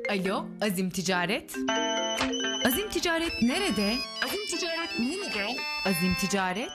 Alo, Azim Ticaret. Azim Ticaret nerede? Azim Ticaret nerede? Azim Ticaret.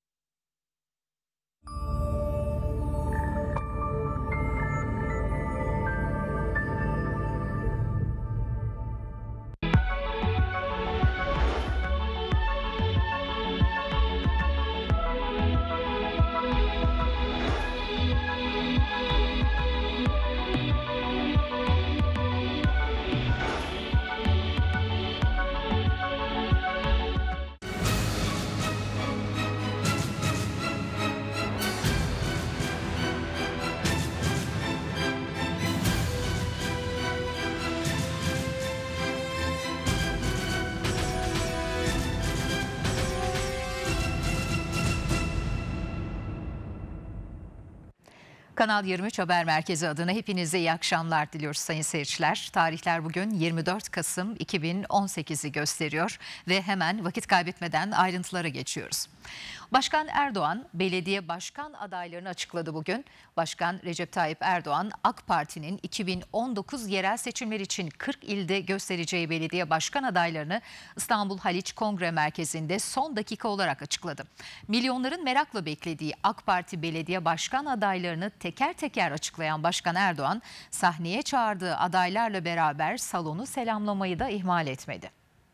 Kanal 23 Haber Merkezi adına hepinize iyi akşamlar diliyoruz sayın seyirciler. Tarihler bugün 24 Kasım 2018'i gösteriyor ve hemen vakit kaybetmeden ayrıntılara geçiyoruz. Başkan Erdoğan belediye başkan adaylarını açıkladı bugün. Başkan Recep Tayyip Erdoğan AK Parti'nin 2019 yerel seçimler için 40 ilde göstereceği belediye başkan adaylarını İstanbul Haliç Kongre Merkezi'nde son dakika olarak açıkladı. Milyonların merakla beklediği AK Parti belediye başkan adaylarını teker teker açıklayan Başkan Erdoğan sahneye çağırdığı adaylarla beraber salonu selamlamayı da ihmal etmedi.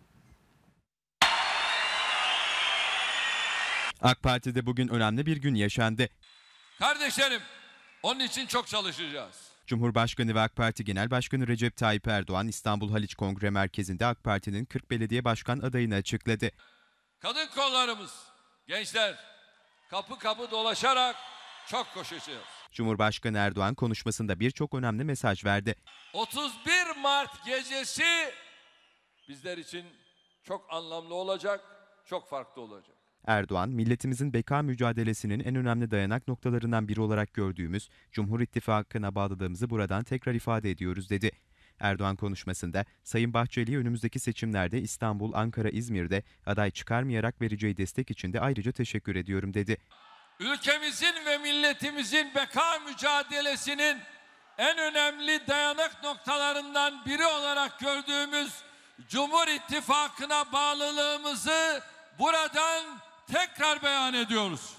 AK Parti'de bugün önemli bir gün yaşandı. Kardeşlerim, onun için çok çalışacağız. Cumhurbaşkanı ve AK Parti Genel Başkanı Recep Tayyip Erdoğan İstanbul Haliç Kongre Merkezi'nde AK Parti'nin 40 belediye başkan adayını açıkladı. Kadın kollarımız, gençler kapı kapı dolaşarak çok koşacağız. Cumhurbaşkanı Erdoğan konuşmasında birçok önemli mesaj verdi. 31 Mart gecesi bizler için çok anlamlı olacak, çok farklı olacak. Erdoğan, milletimizin beka mücadelesinin en önemli dayanak noktalarından biri olarak gördüğümüz Cumhur İttifakı'na bağlılığımızı buradan tekrar ifade ediyoruz dedi. Erdoğan konuşmasında Sayın Bahçeli'ye önümüzdeki seçimlerde İstanbul, Ankara, İzmir'de aday çıkarmayarak vereceği destek için de ayrıca teşekkür ediyorum dedi. Ülkemizin ve milletimizin beka mücadelesinin en önemli dayanak noktalarından biri olarak gördüğümüz Cumhur İttifakı'na bağlılığımızı buradan tekrar beyan ediyoruz.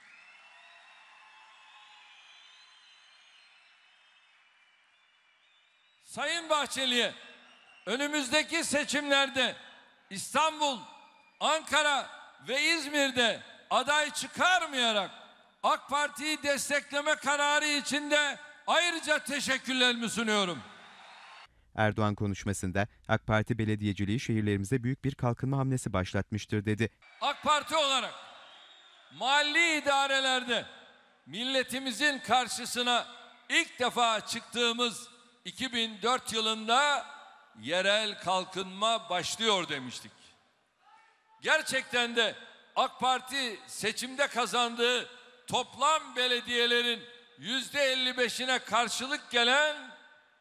Sayın Bahçeli'ye önümüzdeki seçimlerde İstanbul, Ankara ve İzmir'de aday çıkarmayarak AK Parti'yi destekleme kararı için de ayrıca teşekkürlerimi sunuyorum. Erdoğan konuşmasında AK Parti belediyeciliği şehirlerimize büyük bir kalkınma hamlesi başlatmıştır dedi. AK Parti olarak mahalli idarelerde milletimizin karşısına ilk defa çıktığımız 2004 yılında yerel kalkınma başlıyor demiştik. Gerçekten de AK Parti seçimde kazandığı toplam belediyelerin %55'ine karşılık gelen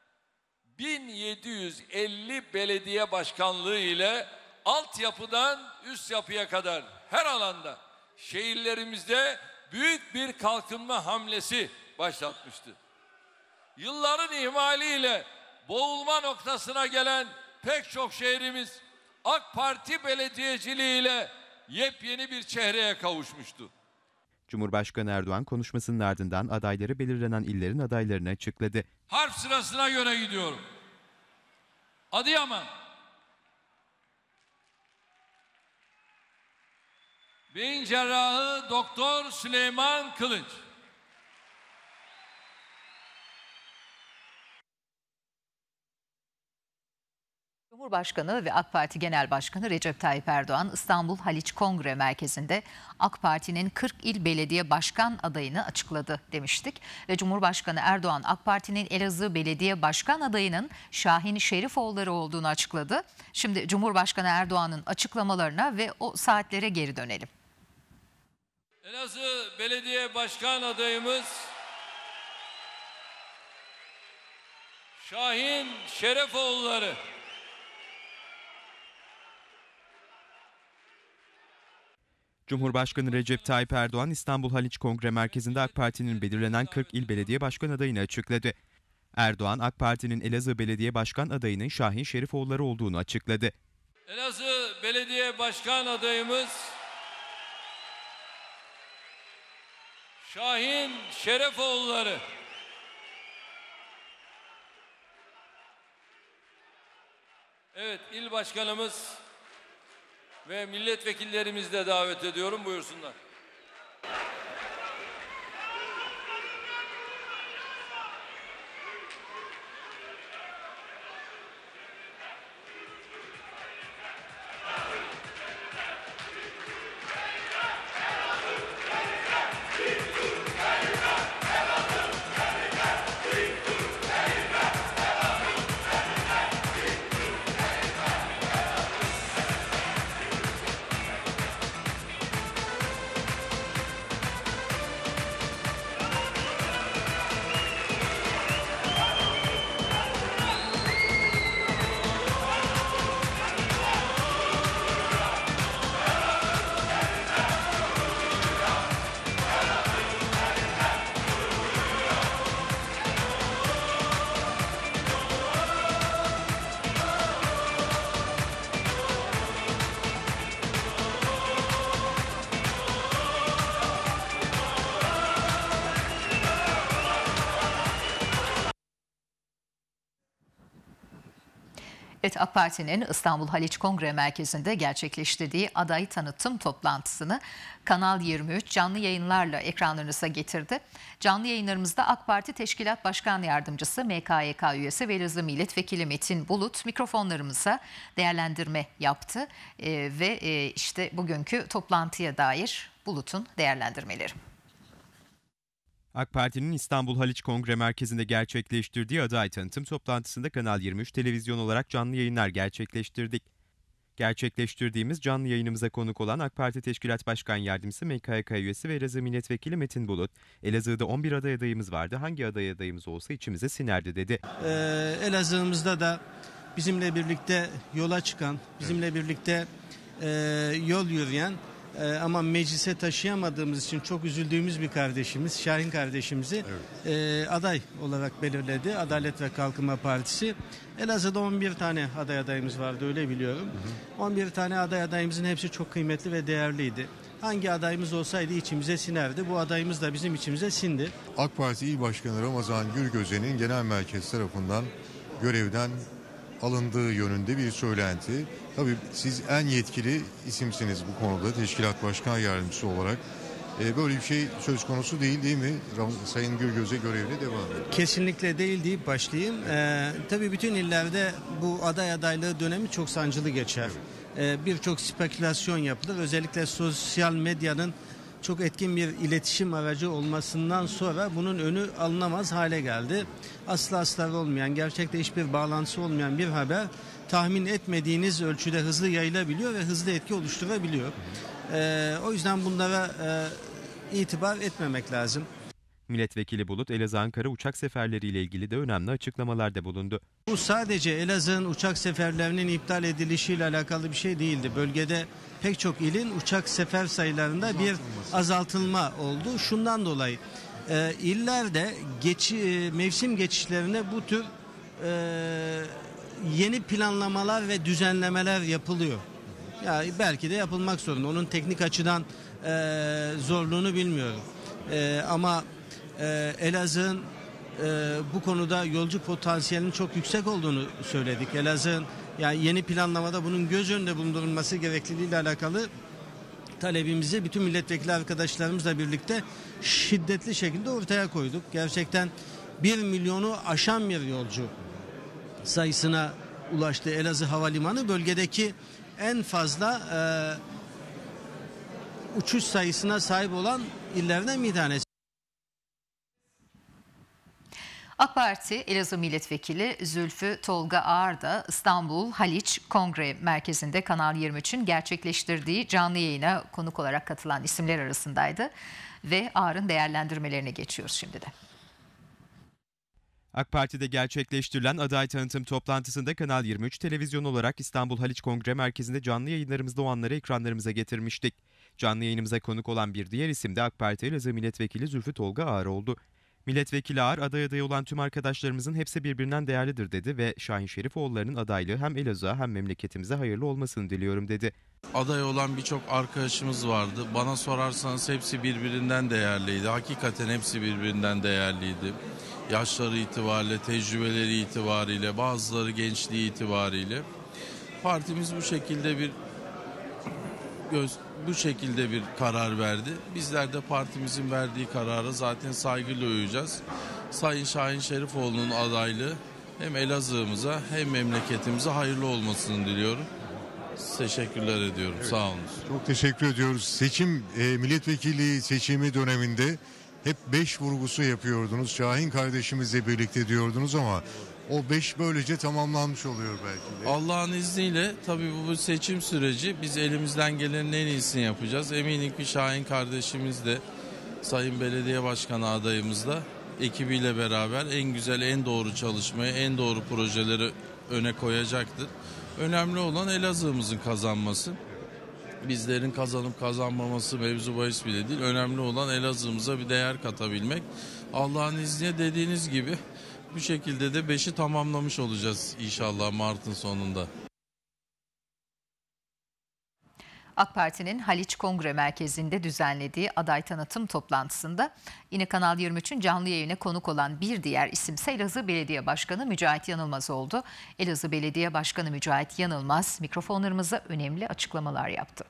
1750 belediye başkanlığı ile altyapıdan üst yapıya kadar her alanda şehirlerimizde büyük bir kalkınma hamlesi başlatmıştı. Yılların ihmaliyle boğulma noktasına gelen pek çok şehrimiz AK Parti belediyeciliğiyle yepyeni bir çehreye kavuşmuştu. Cumhurbaşkanı Erdoğan konuşmasının ardından adayları belirlenen illerin adaylarını açıkladı. Harp sırasına göre gidiyorum. Adıyaman, Beyin Cerrahı Doktor Süleyman Kılıç. Cumhurbaşkanı ve AK Parti Genel Başkanı Recep Tayyip Erdoğan İstanbul Haliç Kongre Merkezi'nde AK Parti'nin 40 il belediye başkan adayını açıkladı demiştik. Ve Cumhurbaşkanı Erdoğan AK Parti'nin Elazığ belediye başkan adayının Şahin Şerifoğulları olduğunu açıkladı. Şimdi Cumhurbaşkanı Erdoğan'ın açıklamalarına ve o saatlere geri dönelim. Elazığ belediye başkan adayımız Şahin Şerifoğulları. Cumhurbaşkanı Recep Tayyip Erdoğan İstanbul Haliç Kongre Merkezi'nde AK Parti'nin belirlenen 40 il belediye başkan adayını açıkladı. Erdoğan, AK Parti'nin Elazığ Belediye Başkan adayının Şahin Şerifoğulları olduğunu açıkladı. Elazığ Belediye Başkan adayımız Şahin Şerifoğulları. Evet, il başkanımız ve milletvekillerimizi de davet ediyorum. Buyursunlar. Evet, AK Parti'nin İstanbul Haliç Kongre Merkezi'nde gerçekleştirdiği aday tanıtım toplantısını Kanal 23 canlı yayınlarla ekranlarınıza getirdi. Canlı yayınlarımızda AK Parti Teşkilat Başkan Yardımcısı, MKYK üyesi ve Elazığ Milletvekili Metin Bulut mikrofonlarımıza değerlendirme yaptı. İşte bugünkü toplantıya dair Bulut'un değerlendirmeleri. AK Parti'nin İstanbul Haliç Kongre Merkezi'nde gerçekleştirdiği aday tanıtım toplantısında Kanal 23 televizyon olarak canlı yayınlar gerçekleştirdik. Gerçekleştirdiğimiz canlı yayınımıza konuk olan AK Parti Teşkilat Başkan Yardımcısı, MKYK üyesi ve Elazığ Milletvekili Metin Bulut, Elazığ'da 11 aday adayımız vardı, hangi aday adayımız olsa içimize sinerdi dedi. Elazığ'ımızda da bizimle birlikte yola çıkan, bizimle birlikte yol yürüyen ama meclise taşıyamadığımız için çok üzüldüğümüz bir kardeşimiz, Şahin kardeşimizi aday olarak belirledi Adalet ve Kalkınma Partisi. Elazığ'da 11 tane aday adayımız vardı, öyle biliyorum. 11 tane aday adayımızın hepsi çok kıymetli ve değerliydi. Hangi adayımız olsaydı içimize sinerdi. Bu adayımız da bizim içimize sindi. AK Parti İl Başkanı Ramazan Gürgözen'in genel merkez tarafından görevden alındığı yönünde bir söylenti. Tabii siz en yetkili isimsiniz bu konuda, Teşkilat Başkan Yardımcısı olarak. Böyle bir şey söz konusu değil mi? Sayın Gürgöze görevine devam ediyor. Kesinlikle değil deyip başlayayım. Tabii bütün illerde bu aday adaylığı dönemi çok sancılı geçer. Birçok spekülasyon yapılır. Özellikle sosyal medyanın çok etkin bir iletişim aracı olmasından sonra bunun önü alınamaz hale geldi. Asla astarı olmayan, gerçekte hiçbir bağlantısı olmayan bir haber tahmin etmediğiniz ölçüde hızlı yayılabiliyor ve hızlı etki oluşturabiliyor. O yüzden bunlara itibar etmemek lazım. Milletvekili Bulut, Elazığ-Ankara uçak seferleriyle ilgili de önemli açıklamalarda bulundu. Bu sadece Elazığ'ın uçak seferlerinin iptal edilişiyle alakalı bir şey değildi. Bölgede pek çok ilin uçak sefer sayılarında bir azaltılma oldu. Şundan dolayı illerde mevsim geçişlerine bu tür yeni planlamalar ve düzenlemeler yapılıyor. Ya belki de yapılmak zorunda. Onun teknik açıdan zorluğunu bilmiyorum. Ama Elazığ'ın bu konuda yolcu potansiyelinin çok yüksek olduğunu söyledik. Elazığ'ın yani yeni planlamada bunun göz önünde bulundurulması gerekliliğiyle alakalı talebimizi bütün milletvekili arkadaşlarımızla birlikte şiddetli şekilde ortaya koyduk. Gerçekten 1 milyonu aşan bir yolcu sayısına ulaştı Elazığ Havalimanı. Bölgedeki en fazla uçuş sayısına sahip olan illerden bir tanesi. AK Parti Elazığ Milletvekili Zülfü Tolga Ağar da İstanbul Haliç Kongre Merkezi'nde Kanal 23'ün gerçekleştirdiği canlı yayına konuk olarak katılan isimler arasındaydı. Ve Ağar'ın değerlendirmelerine geçiyoruz şimdi de. AK Parti'de gerçekleştirilen aday tanıtım toplantısında Kanal 23 televizyon olarak İstanbul Haliç Kongre Merkezi'nde canlı yayınlarımızda o anları ekranlarımıza getirmiştik. Canlı yayınımıza konuk olan bir diğer isim de AK Parti Elazığ Milletvekili Zülfü Tolga Ağar oldu. Milletvekili Ağar, aday adayı olan tüm arkadaşlarımızın hepsi birbirinden değerlidir dedi ve Şahin Şerifoğulları'nın adaylığı hem Elazığ'a hem memleketimize hayırlı olmasını diliyorum dedi. Aday olan birçok arkadaşımız vardı. Bana sorarsanız hepsi birbirinden değerliydi. Hakikaten hepsi birbirinden değerliydi. Yaşları itibariyle, tecrübeleri itibariyle, bazıları gençliği itibariyle. Partimiz bu şekilde bir karar verdi. Bizler de partimizin verdiği karara zaten saygıyla uyacağız. Sayın Şahin Şerifoğlu'nun adaylığı hem Elazığ'ımıza hem memleketimize hayırlı olmasını diliyorum. Teşekkürler ediyorum. Evet. Sağ olun. Çok teşekkür ediyoruz. Milletvekili seçimi döneminde hep 5 vurgusu yapıyordunuz. Şahin kardeşimizle birlikte diyordunuz ama o 5 böylece tamamlanmış oluyor belki de. Allah'ın izniyle tabii bu seçim süreci biz elimizden gelenin en iyisini yapacağız. Eminim ki Şahin kardeşimiz de Sayın Belediye Başkanı adayımız da ekibiyle beraber en güzel, en doğru çalışmayı, en doğru projeleri öne koyacaktır. Önemli olan Elazığ'ımızın kazanması. Bizlerin kazanıp kazanmaması mevzu bahis bile değil. Önemli olan Elazığ'ımıza bir değer katabilmek. Allah'ın izniyle dediğiniz gibi bu şekilde de 5'i tamamlamış olacağız inşallah Mart'ın sonunda. AK Parti'nin Haliç Kongre Merkezi'nde düzenlediği aday tanıtım toplantısında yine Kanal 23'ün canlı yayına konuk olan bir diğer isimse Elazığ Belediye Başkanı Mücahit Yanılmaz oldu. Elazığ Belediye Başkanı Mücahit Yanılmaz mikrofonlarımıza önemli açıklamalar yaptı.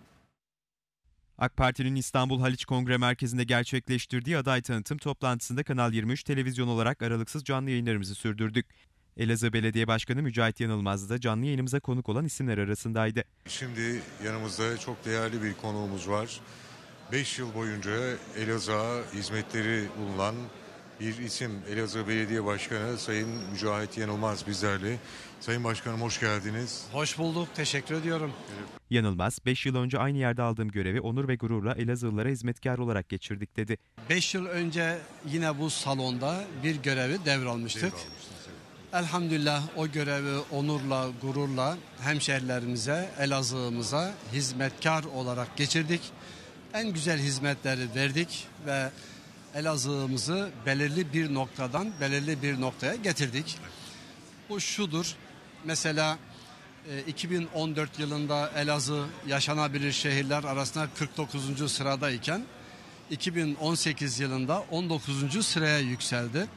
AK Parti'nin İstanbul Haliç Kongre Merkezi'nde gerçekleştirdiği aday tanıtım toplantısında Kanal 23 televizyon olarak aralıksız canlı yayınlarımızı sürdürdük. Elazığ Belediye Başkanı Mücahit Yanılmaz da canlı yayınımıza konuk olan isimler arasındaydı. Şimdi yanımızda çok değerli bir konuğumuz var. 5 yıl boyunca Elazığ'a hizmetleri bulunan bir isim. Elazığ Belediye Başkanı Sayın Mücahit Yanılmaz bizlerle. Sayın Başkanım hoş geldiniz. Hoş bulduk, teşekkür ediyorum. Yanılmaz, 5 yıl önce aynı yerde aldığım görevi onur ve gururla Elazığlılara hizmetkar olarak geçirdik dedi. 5 yıl önce yine bu salonda bir görevi devralmıştık. Elhamdülillah o görevi onurla, gururla hemşehrilerimize, Elazığ'ımıza hizmetkar olarak geçirdik. En güzel hizmetleri verdik ve Elazığ'ımızı belirli bir noktadan belirli bir noktaya getirdik. Bu şudur, mesela 2014 yılında Elazığ yaşanabilir şehirler arasında 49. sıradayken 2018 yılında 19. sıraya yükseldi.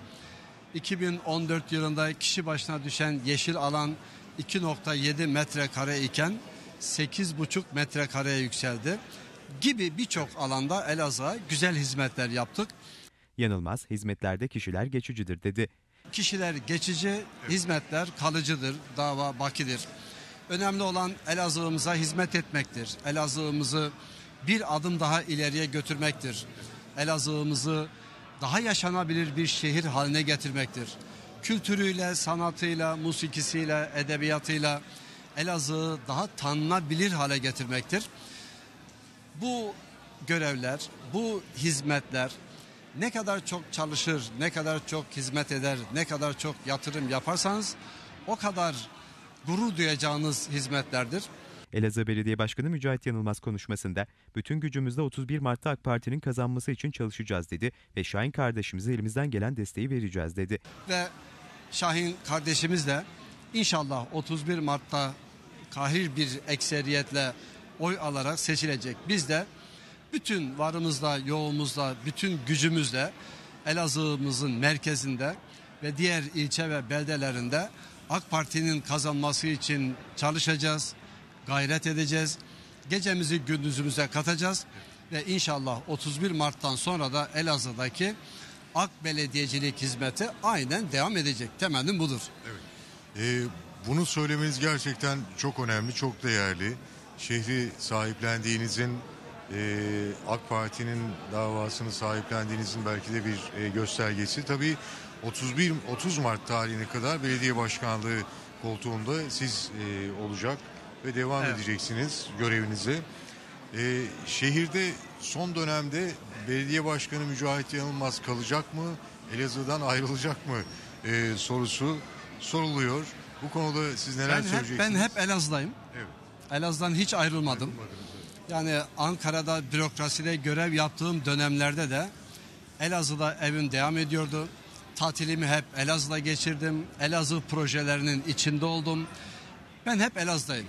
2014 yılında kişi başına düşen yeşil alan 2,7 metrekare iken 8,5 metrekareye yükseldi gibi birçok alanda Elazığ'a güzel hizmetler yaptık. Yanılmaz, hizmetlerde kişiler geçicidir dedi. Kişiler geçici, hizmetler kalıcıdır, dava bakidir. Önemli olan Elazığ'ımıza hizmet etmektir. Elazığ'ımızı bir adım daha ileriye götürmektir. Elazığ'ımızı daha yaşanabilir bir şehir haline getirmektir. Kültürüyle, sanatıyla, musikisiyle, edebiyatıyla Elazığ'ı daha tanınabilir hale getirmektir. Bu görevler, bu hizmetler ne kadar çok çalışır, ne kadar çok hizmet eder, ne kadar çok yatırım yaparsanız o kadar gurur duyacağınız hizmetlerdir. Elazığ Belediye Başkanı Mücahit Yanılmaz konuşmasında bütün gücümüzle 31 Mart'ta AK Parti'nin kazanması için çalışacağız dedi ve Şahin kardeşimize elimizden gelen desteği vereceğiz dedi. Ve Şahin kardeşimiz de inşallah 31 Mart'ta kahir bir ekseriyetle oy alarak seçilecek. Biz de bütün varımızla, yoğumuzla, bütün gücümüzle Elazığ'ımızın merkezinde ve diğer ilçe ve beldelerinde AK Parti'nin kazanması için çalışacağız, gayret edeceğiz. Gecemizi gündüzümüze katacağız ve inşallah 31 Mart'tan sonra da Elazığ'daki AK belediyecilik hizmeti aynen devam edecek. Temennim budur. Evet. Bunu söylemeniz gerçekten çok önemli, çok değerli. Şehri sahiplendiğinizin, AK Parti'nin davasını sahiplendiğinizin belki de bir göstergesi. Tabii 30 Mart tarihine kadar belediye başkanlığı koltuğunda siz olacak ve devam edeceksiniz görevinize. Şehirde son dönemde belediye başkanı Mücahit Yanılmaz kalacak mı, Elazığ'dan ayrılacak mı sorusu soruluyor. Bu konuda siz neler söyleyeceksiniz? Ben hep Elazığ'dayım. Evet. Elazığ'dan hiç ayrılmadım. Yani Ankara'da bürokraside görev yaptığım dönemlerde de Elazığ'da evim devam ediyordu. Tatilimi hep Elazığ'da geçirdim. Elazığ projelerinin içinde oldum. Ben hep Elazığ'dayım.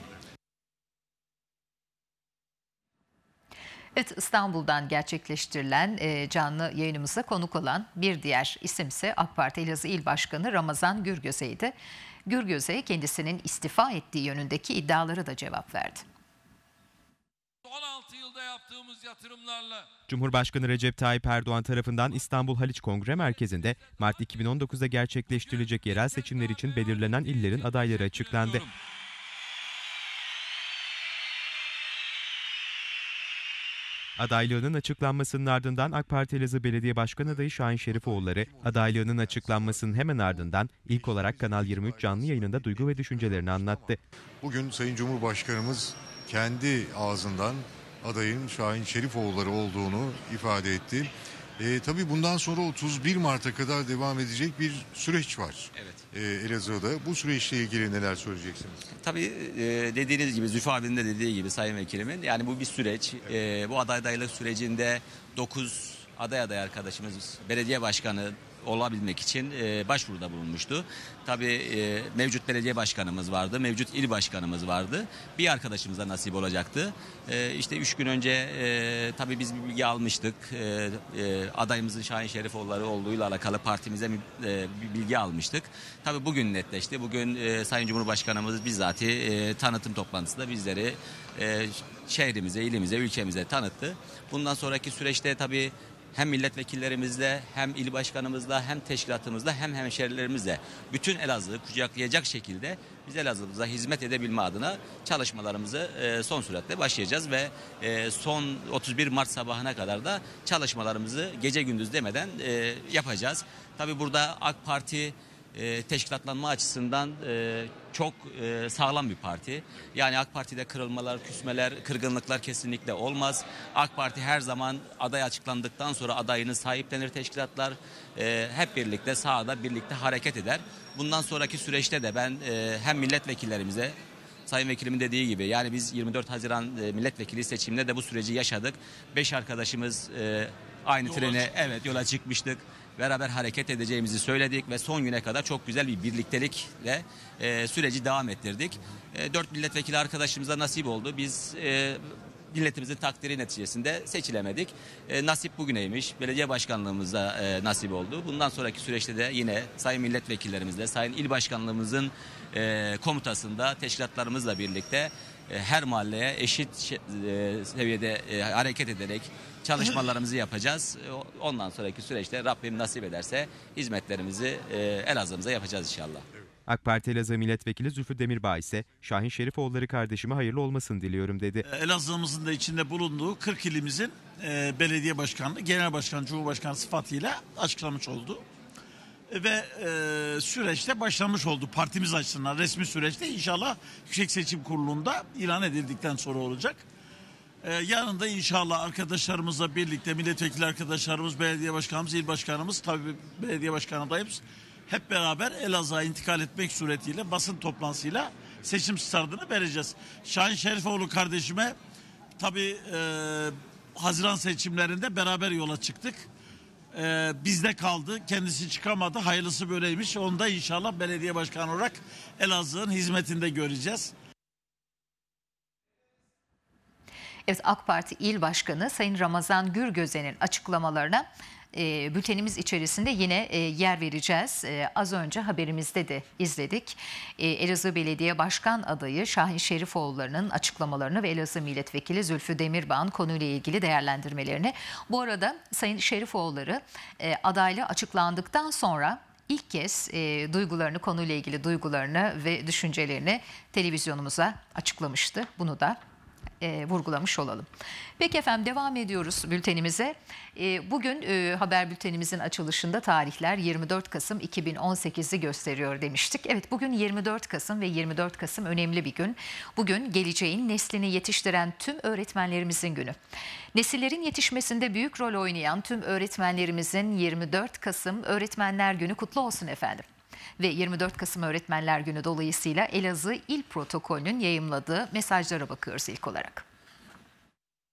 Evet, İstanbul'dan gerçekleştirilen canlı yayınımıza konuk olan bir diğer isimse AK Parti Elazığ İl Başkanı Ramazan Gürgöze'ydi. Gürgöze kendisinin istifa ettiği yönündeki iddialara da cevap verdi. 16 yılda yaptığımız yatırımlarla Cumhurbaşkanı Recep Tayyip Erdoğan tarafından İstanbul Haliç Kongre Merkezi'nde Mart 2019'da gerçekleştirilecek yerel seçimler için belirlenen illerin adayları açıklandı. Adaylığının açıklanmasının ardından AK Parti Elazığ Belediye Başkan adayı Şahin Şerifoğulları, adaylığının açıklanmasının hemen ardından ilk olarak Kanal 23 canlı yayınında duygu ve düşüncelerini anlattı. Bugün Sayın Cumhurbaşkanımız kendi ağzından adayın Şahin Şerifoğulları olduğunu ifade etti. Tabii bundan sonra 31 Mart'a kadar devam edecek bir süreç var. Evet. Elazığ'da. Bu süreçle ilgili neler söyleyeceksiniz? Tabii dediğiniz gibi, Zülfü abinin de dediği gibi Sayın Vekilimin, yani bu bir süreç. Bu adaylık sürecinde 9 aday arkadaşımız belediye başkanı olabilmek için başvuruda bulunmuştu. Tabii mevcut belediye başkanımız vardı, mevcut il başkanımız vardı. Bir arkadaşımıza nasip olacaktı. İşte 3 gün önce tabii biz bir bilgi almıştık. Adayımızın Şahin Şerifoğulları olduğuyla alakalı partimize bir bilgi almıştık. Tabii bugün netleşti. Bugün Sayın Cumhurbaşkanımız bizzati tanıtım toplantısında bizleri şehrimize, ilimize, ülkemize tanıttı. Bundan sonraki süreçte tabii hem milletvekillerimizle, hem il başkanımızla, hem teşkilatımızla, hem hemşerilerimizle bütün Elazığ'ı kucaklayacak şekilde biz Elazığ'ımıza hizmet edebilme adına çalışmalarımızı son süratle başlayacağız ve son 31 Mart sabahına kadar da çalışmalarımızı gece gündüz demeden yapacağız. Tabii burada AK Parti teşkilatlanma açısından çok sağlam bir parti. Yani AK Parti'de kırılmalar, küsmeler, kırgınlıklar kesinlikle olmaz. AK Parti her zaman aday açıklandıktan sonra adayını sahiplenir teşkilatlar. Hep birlikte sahada birlikte hareket eder. Bundan sonraki süreçte de ben hem milletvekillerimize, Sayın Vekilimin dediği gibi, yani biz 24 Haziran milletvekili seçiminde de bu süreci yaşadık. 5 arkadaşımız aynı trene yola çıkmıştık. Beraber hareket edeceğimizi söyledik ve son güne kadar çok güzel bir birliktelikle süreci devam ettirdik. 4 milletvekili arkadaşımıza nasip oldu. Biz milletimizin takdiri neticesinde seçilemedik. Nasip bugüneymiş. Belediye başkanlığımıza nasip oldu. Bundan sonraki süreçte de yine sayın milletvekillerimizle, sayın il başkanlığımızın komutasında teşkilatlarımızla birlikte her mahalleye eşit seviyede hareket ederek çalışmalarımızı yapacağız. Ondan sonraki süreçte Rabbim nasip ederse hizmetlerimizi Elazığ'ımıza yapacağız inşallah. AK Parti Elazığ Milletvekili Zülfü Demirbağ ise Şahin Şerifoğulları kardeşime hayırlı olmasını diliyorum dedi. Elazığ'ımızın da içinde bulunduğu 40 ilimizin belediye başkanlığı, genel başkan, cumhurbaşkanı sıfatıyla açıklamış oldu. Ve süreçte başlamış oldu partimiz açısından. Resmi süreçte inşallah Yüksek Seçim Kurulu'nda ilan edildikten sonra olacak. Yarın da inşallah arkadaşlarımızla birlikte, milletvekili arkadaşlarımız, belediye başkanımız, il başkanımız, tabii belediye başkanı adayımız hep beraber Elazığ'a intikal etmek suretiyle basın toplantısıyla seçim startını vereceğiz. Şahin Şerifoğlu kardeşime tabii Haziran seçimlerinde beraber yola çıktık. Bizde kaldı. Kendisi çıkamadı. Hayırlısı böyleymiş. Onu da inşallah belediye başkanı olarak Elazığ'ın hizmetinde göreceğiz. Evet, AK Parti İl Başkanı Sayın Ramazan Gürgöze'nin açıklamalarına bültenimiz içerisinde yine yer vereceğiz. Az önce haberimizde de izledik. Elazığ Belediye Başkan adayı Şahin Şerifoğulları'nın açıklamalarını ve Elazığ Milletvekili Zülfü Demirbağ'ın konuyla ilgili değerlendirmelerini. Bu arada Sayın Şerifoğulları adaylığı açıklandıktan sonra ilk kez duygularını, konuyla ilgili duygularını ve düşüncelerini televizyonumuza açıklamıştı. Bunu da vurgulamış olalım. Peki efendim, devam ediyoruz bültenimize. Bugün haber bültenimizin açılışında tarihler 24 Kasım 2018'i gösteriyor demiştik. Evet, bugün 24 Kasım ve 24 Kasım önemli bir gün. Bugün geleceğin neslini yetiştiren tüm öğretmenlerimizin günü. Nesillerin yetişmesinde büyük rol oynayan tüm öğretmenlerimizin 24 Kasım Öğretmenler Günü kutlu olsun efendim. Ve 24 Kasım Öğretmenler Günü dolayısıyla Elazığ İl Protokolü'nün yayımladığı mesajlara bakıyoruz ilk olarak.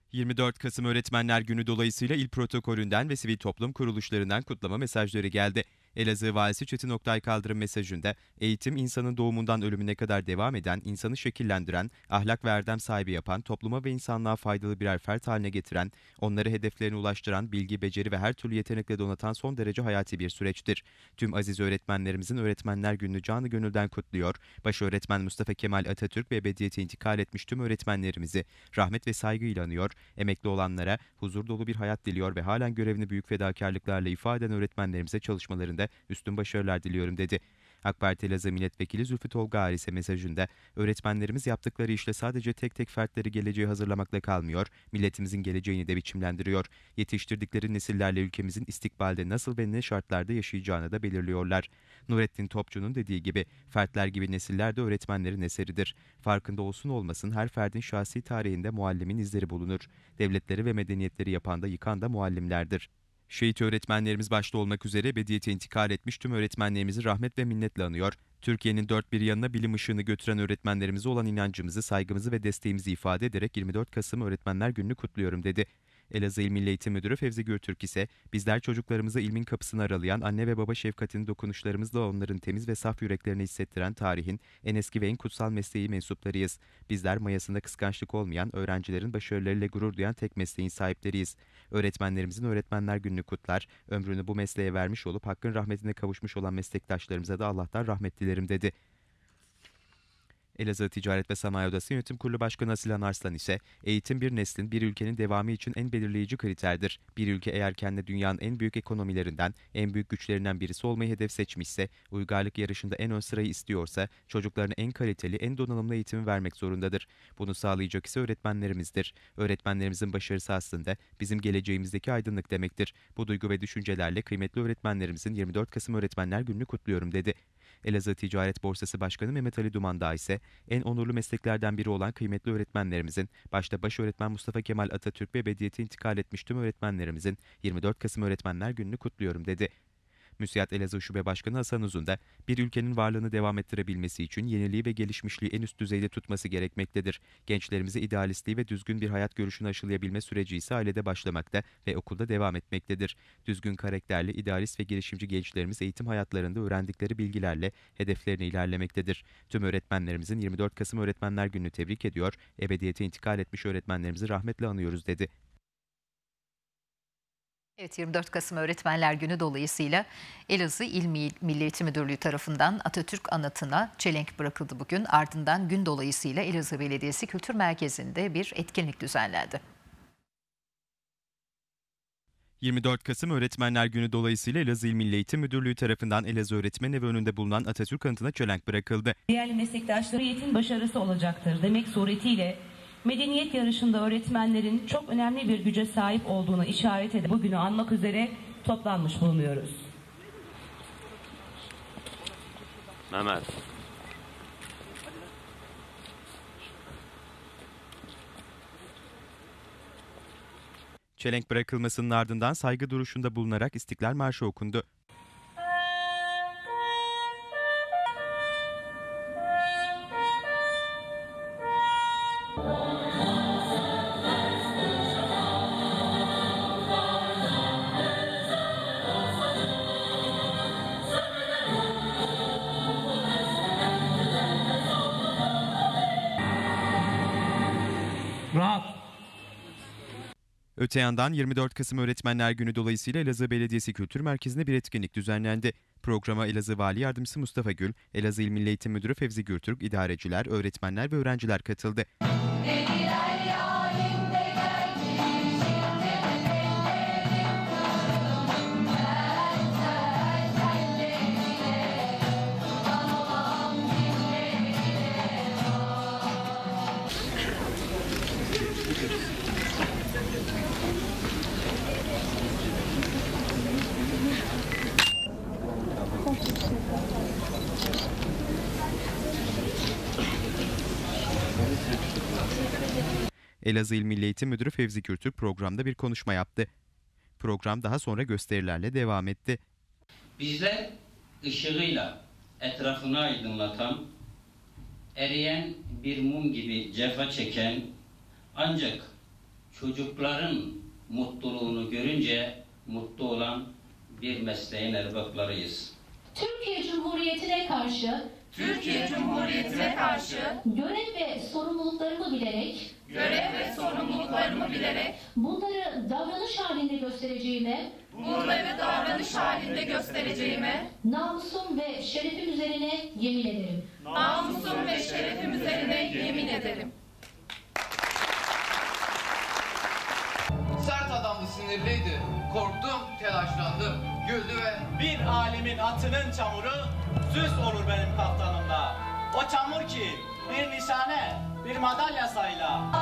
24 Kasım Öğretmenler Günü dolayısıyla il protokolünden ve sivil toplum kuruluşlarından kutlama mesajları geldi. Elazığ Valisi Çetin Oktay Kaldırım mesajında, eğitim insanın doğumundan ölümüne kadar devam eden, insanı şekillendiren, ahlak ve erdem sahibi yapan, topluma ve insanlığa faydalı birer fert haline getiren, onları hedeflerine ulaştıran, bilgi, beceri ve her türlü yetenekle donatan son derece hayati bir süreçtir. Tüm aziz öğretmenlerimizin Öğretmenler Günü'nü canı gönülden kutluyor. Başöğretmen Mustafa Kemal Atatürk ve ebediyete intikal etmiş tüm öğretmenlerimizi rahmet ve saygıyla anıyor, emekli olanlara huzur dolu bir hayat diliyor ve halen görevini büyük fedakarlıklarla ifade eden öğretmenlerimize çalışmalarında üstün başarılar diliyorum dedi. AK Parti Elazığ Milletvekili Zülfü Tolga ise mesajında, öğretmenlerimiz yaptıkları işle sadece tek tek fertleri geleceğe hazırlamakla kalmıyor, milletimizin geleceğini de biçimlendiriyor. Yetiştirdikleri nesillerle ülkemizin istikbalde nasıl ve ne şartlarda yaşayacağını da belirliyorlar. Nurettin Topçu'nun dediği gibi, fertler gibi nesiller de öğretmenlerin eseridir. Farkında olsun olmasın her ferdin şahsi tarihinde muallimin izleri bulunur. Devletleri ve medeniyetleri yapan da yıkan da muallimlerdir. Şehit öğretmenlerimiz başta olmak üzere ebediyete intikal etmiş tüm öğretmenlerimizi rahmet ve minnetle anıyor. Türkiye'nin dört bir yanına bilim ışığını götüren öğretmenlerimize olan inancımızı, saygımızı ve desteğimizi ifade ederek 24 Kasım Öğretmenler Günü'nü kutluyorum dedi. Elazığ İl Milli Eğitim Müdürü Fevzi Gürtürk ise, bizler çocuklarımıza ilmin kapısını aralayan, anne ve baba şefkatini dokunuşlarımızla onların temiz ve saf yüreklerini hissettiren tarihin en eski ve en kutsal mesleği mensuplarıyız. Bizler mayasında kıskançlık olmayan, öğrencilerin başarılarıyla gurur duyan tek mesleğin sahipleriyiz. Öğretmenlerimizin Öğretmenler Günü'nü kutlar, ömrünü bu mesleğe vermiş olup hakkın rahmetine kavuşmuş olan meslektaşlarımıza da Allah'tan rahmet dilerim dedi. Elazığ Ticaret ve Sanayi Odası Yönetim Kurulu Başkanı Asilan Arslan ise, eğitim bir neslin, bir ülkenin devamı için en belirleyici kriterdir. Bir ülke eğer kendi dünyanın en büyük ekonomilerinden, en büyük güçlerinden birisi olmayı hedef seçmişse, uygarlık yarışında en ön sırayı istiyorsa, çocuklarına en kaliteli, en donanımlı eğitimi vermek zorundadır. Bunu sağlayacak ise öğretmenlerimizdir. Öğretmenlerimizin başarısı aslında bizim geleceğimizdeki aydınlık demektir. Bu duygu ve düşüncelerle kıymetli öğretmenlerimizin 24 Kasım Öğretmenler Günü'nü kutluyorum dedi. Elazığ Ticaret Borsası Başkanı Mehmet Ali Dumandağ ise, en onurlu mesleklerden biri olan kıymetli öğretmenlerimizin, başta başöğretmen Mustafa Kemal Atatürk ve ebediyete intikal etmiş tüm öğretmenlerimizin 24 Kasım Öğretmenler Günü'nü kutluyorum dedi. MÜSİAD Elazığ Şube Başkanı Hasan Uzun da, bir ülkenin varlığını devam ettirebilmesi için yeniliği ve gelişmişliği en üst düzeyde tutması gerekmektedir. Gençlerimize idealistliği ve düzgün bir hayat görüşünü aşılayabilme süreci ise ailede başlamakta ve okulda devam etmektedir. Düzgün karakterli, idealist ve girişimci gençlerimiz eğitim hayatlarında öğrendikleri bilgilerle hedeflerine ilerlemektedir. Tüm öğretmenlerimizin 24 Kasım Öğretmenler Günü'nü tebrik ediyor, ebediyete intikal etmiş öğretmenlerimizi rahmetle anıyoruz dedi. Evet, 24 Kasım Öğretmenler Günü dolayısıyla Elazığ İl Milli Eğitim Müdürlüğü tarafından Atatürk anıtına çelenk bırakıldı bugün. Ardından gün dolayısıyla Elazığ Belediyesi Kültür Merkezi'nde bir etkinlik düzenlendi. 24 Kasım Öğretmenler Günü dolayısıyla Elazığ İl Milli Eğitim Müdürlüğü tarafından Elazığ Öğretmen Evi önünde bulunan Atatürk anıtına çelenk bırakıldı. Değerli meslektaşları, eğitim başarısı olacaktır demek suretiyle medeniyet yarışında öğretmenlerin çok önemli bir güce sahip olduğuna işaret ederek bugünü anmak üzere toplanmış bulunuyoruz. Mehmet. Çelenk bırakılmasının ardından saygı duruşunda bulunarak İstiklal Marşı okundu. Rahat. Öte yandan 24 Kasım Öğretmenler Günü dolayısıyla Elazığ Belediyesi Kültür Merkezi'nde bir etkinlik düzenlendi. Programa Elazığ Vali Yardımcısı Mustafa Gül, Elazığ İl Milli Eğitim Müdürü Fevzi Gürtürk, idareciler, öğretmenler ve öğrenciler katıldı. Elazığ İl Milli Eğitim Müdürü Fevzi Gürtürk programda bir konuşma yaptı. Program daha sonra gösterilerle devam etti. Bizler ışığıyla etrafını aydınlatan, eriyen bir mum gibi cefa çeken, ancak çocukların mutluluğunu görünce mutlu olan bir mesleğin erbaplarıyız. Türkiye Cumhuriyeti'ne karşı görev ve sorumluluklarımı bilerek bunları davranış halinde göstereceğime namusum ve şerefim üzerine yemin ederim. Sert adamdı, sinirliydi. Korktum, telaşlandım, güldü ve... Bir alemin atının çamuru süs olur benim kaftanımda. O çamur ki bir nişane, bir madalya sayla.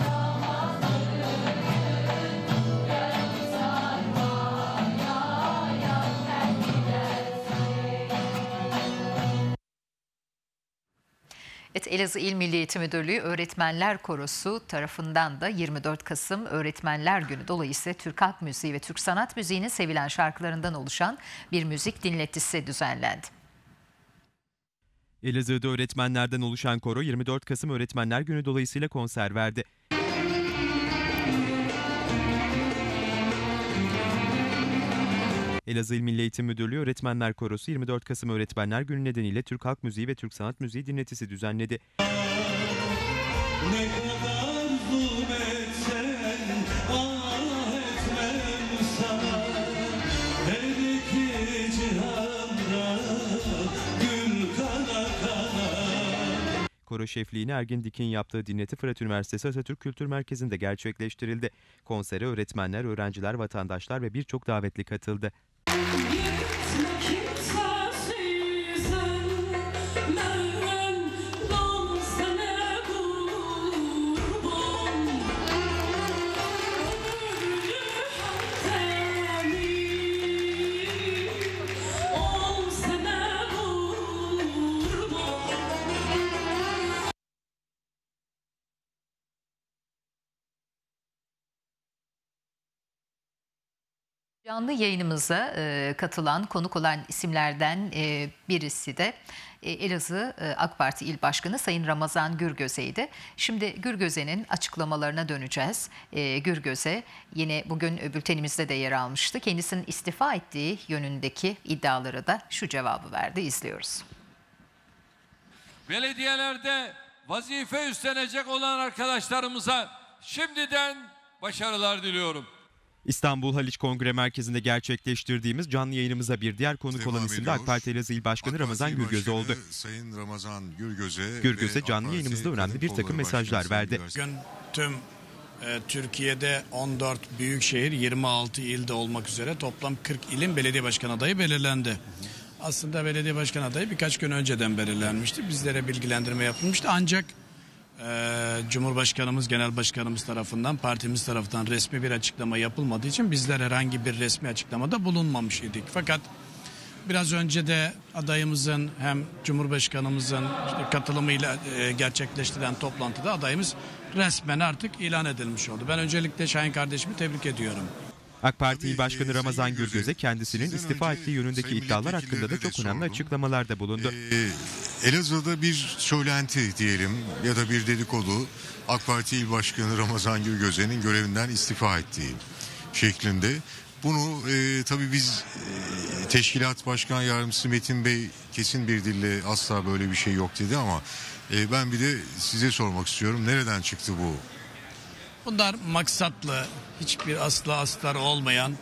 Elazığ İl Milli Eğitim Müdürlüğü Öğretmenler Korosu tarafından da 24 Kasım Öğretmenler Günü dolayısıyla Türk Halk Müziği ve Türk Sanat Müziği'nin sevilen şarkılarından oluşan bir müzik dinletisi düzenlendi. Elazığ'da öğretmenlerden oluşan koro 24 Kasım Öğretmenler Günü dolayısıyla konser verdi. Elazığ İl Milli Eğitim Müdürlüğü Öğretmenler Korosu 24 Kasım Öğretmenler Günü nedeniyle Türk Halk Müziği ve Türk Sanat Müziği dinletisi düzenledi. Ne kadar zulmetsen ah etmem sana, her iki cihanda gül kana kana. Koro şefliğini Ergin Dik'in yaptığı dinleti Fırat Üniversitesi Atatürk Kültür Merkezi'nde gerçekleştirildi. Konsere öğretmenler, öğrenciler, vatandaşlar ve birçok davetli katıldı. Canlı yayınımıza katılan, konuk olan isimlerden birisi de Elazığ AK Parti İl Başkanı Sayın Ramazan Gürgöze'ydi. Şimdi Gürgöze'nin açıklamalarına döneceğiz. Gürgöze yine bugün bültenimizde de yer almıştı. Kendisinin istifa ettiği yönündeki iddialara da şu cevabı verdi. İzliyoruz. Belediyelerde vazife üstlenecek olan arkadaşlarımıza şimdiden başarılar diliyorum. İstanbul Haliç Kongre Merkezi'nde gerçekleştirdiğimiz canlı yayınımıza bir diğer konuk olan isim de AK Parti Elazığ İl Başkanı Ramazan Gürgöze oldu. Sayın Ramazan Gürgöze canlı yayınımızda önemli bir takım mesajlar verdi. Bugün tüm Türkiye'de 14 büyükşehir, 26 ilde olmak üzere toplam 40 ilin belediye başkan adayı belirlendi. Aslında belediye başkan adayı birkaç gün önceden belirlenmişti. Bizlere bilgilendirme yapılmıştı ancak Cumhurbaşkanımız, Genel Başkanımız tarafından, partimiz tarafından resmi bir açıklama yapılmadığı için bizler herhangi bir resmi açıklamada bulunmamış idik. Fakat biraz önce de adayımızın hem Cumhurbaşkanımızın katılımıyla gerçekleştirilen toplantıda adayımız resmen artık ilan edilmiş oldu. Ben öncelikle Şahin kardeşimi tebrik ediyorum. AK Parti İl Başkanı Ramazan Gürgöze kendisinin istifa ettiği yönündeki iddialar hakkında da çok önemli açıklamalarda bulundu. Elazığ'da bir söylenti diyelim ya da bir dedikodu AK Parti İl Başkanı Ramazan Gürgöze'nin görevinden istifa ettiği şeklinde. Bunu tabii biz Teşkilat Başkan Yardımcısı Metin Bey kesin bir dille asla böyle bir şey yok dedi ama ben bir de size sormak istiyorum. Nereden çıktı bu? Bunlar maksatlı, hiçbir asla astar olmayan,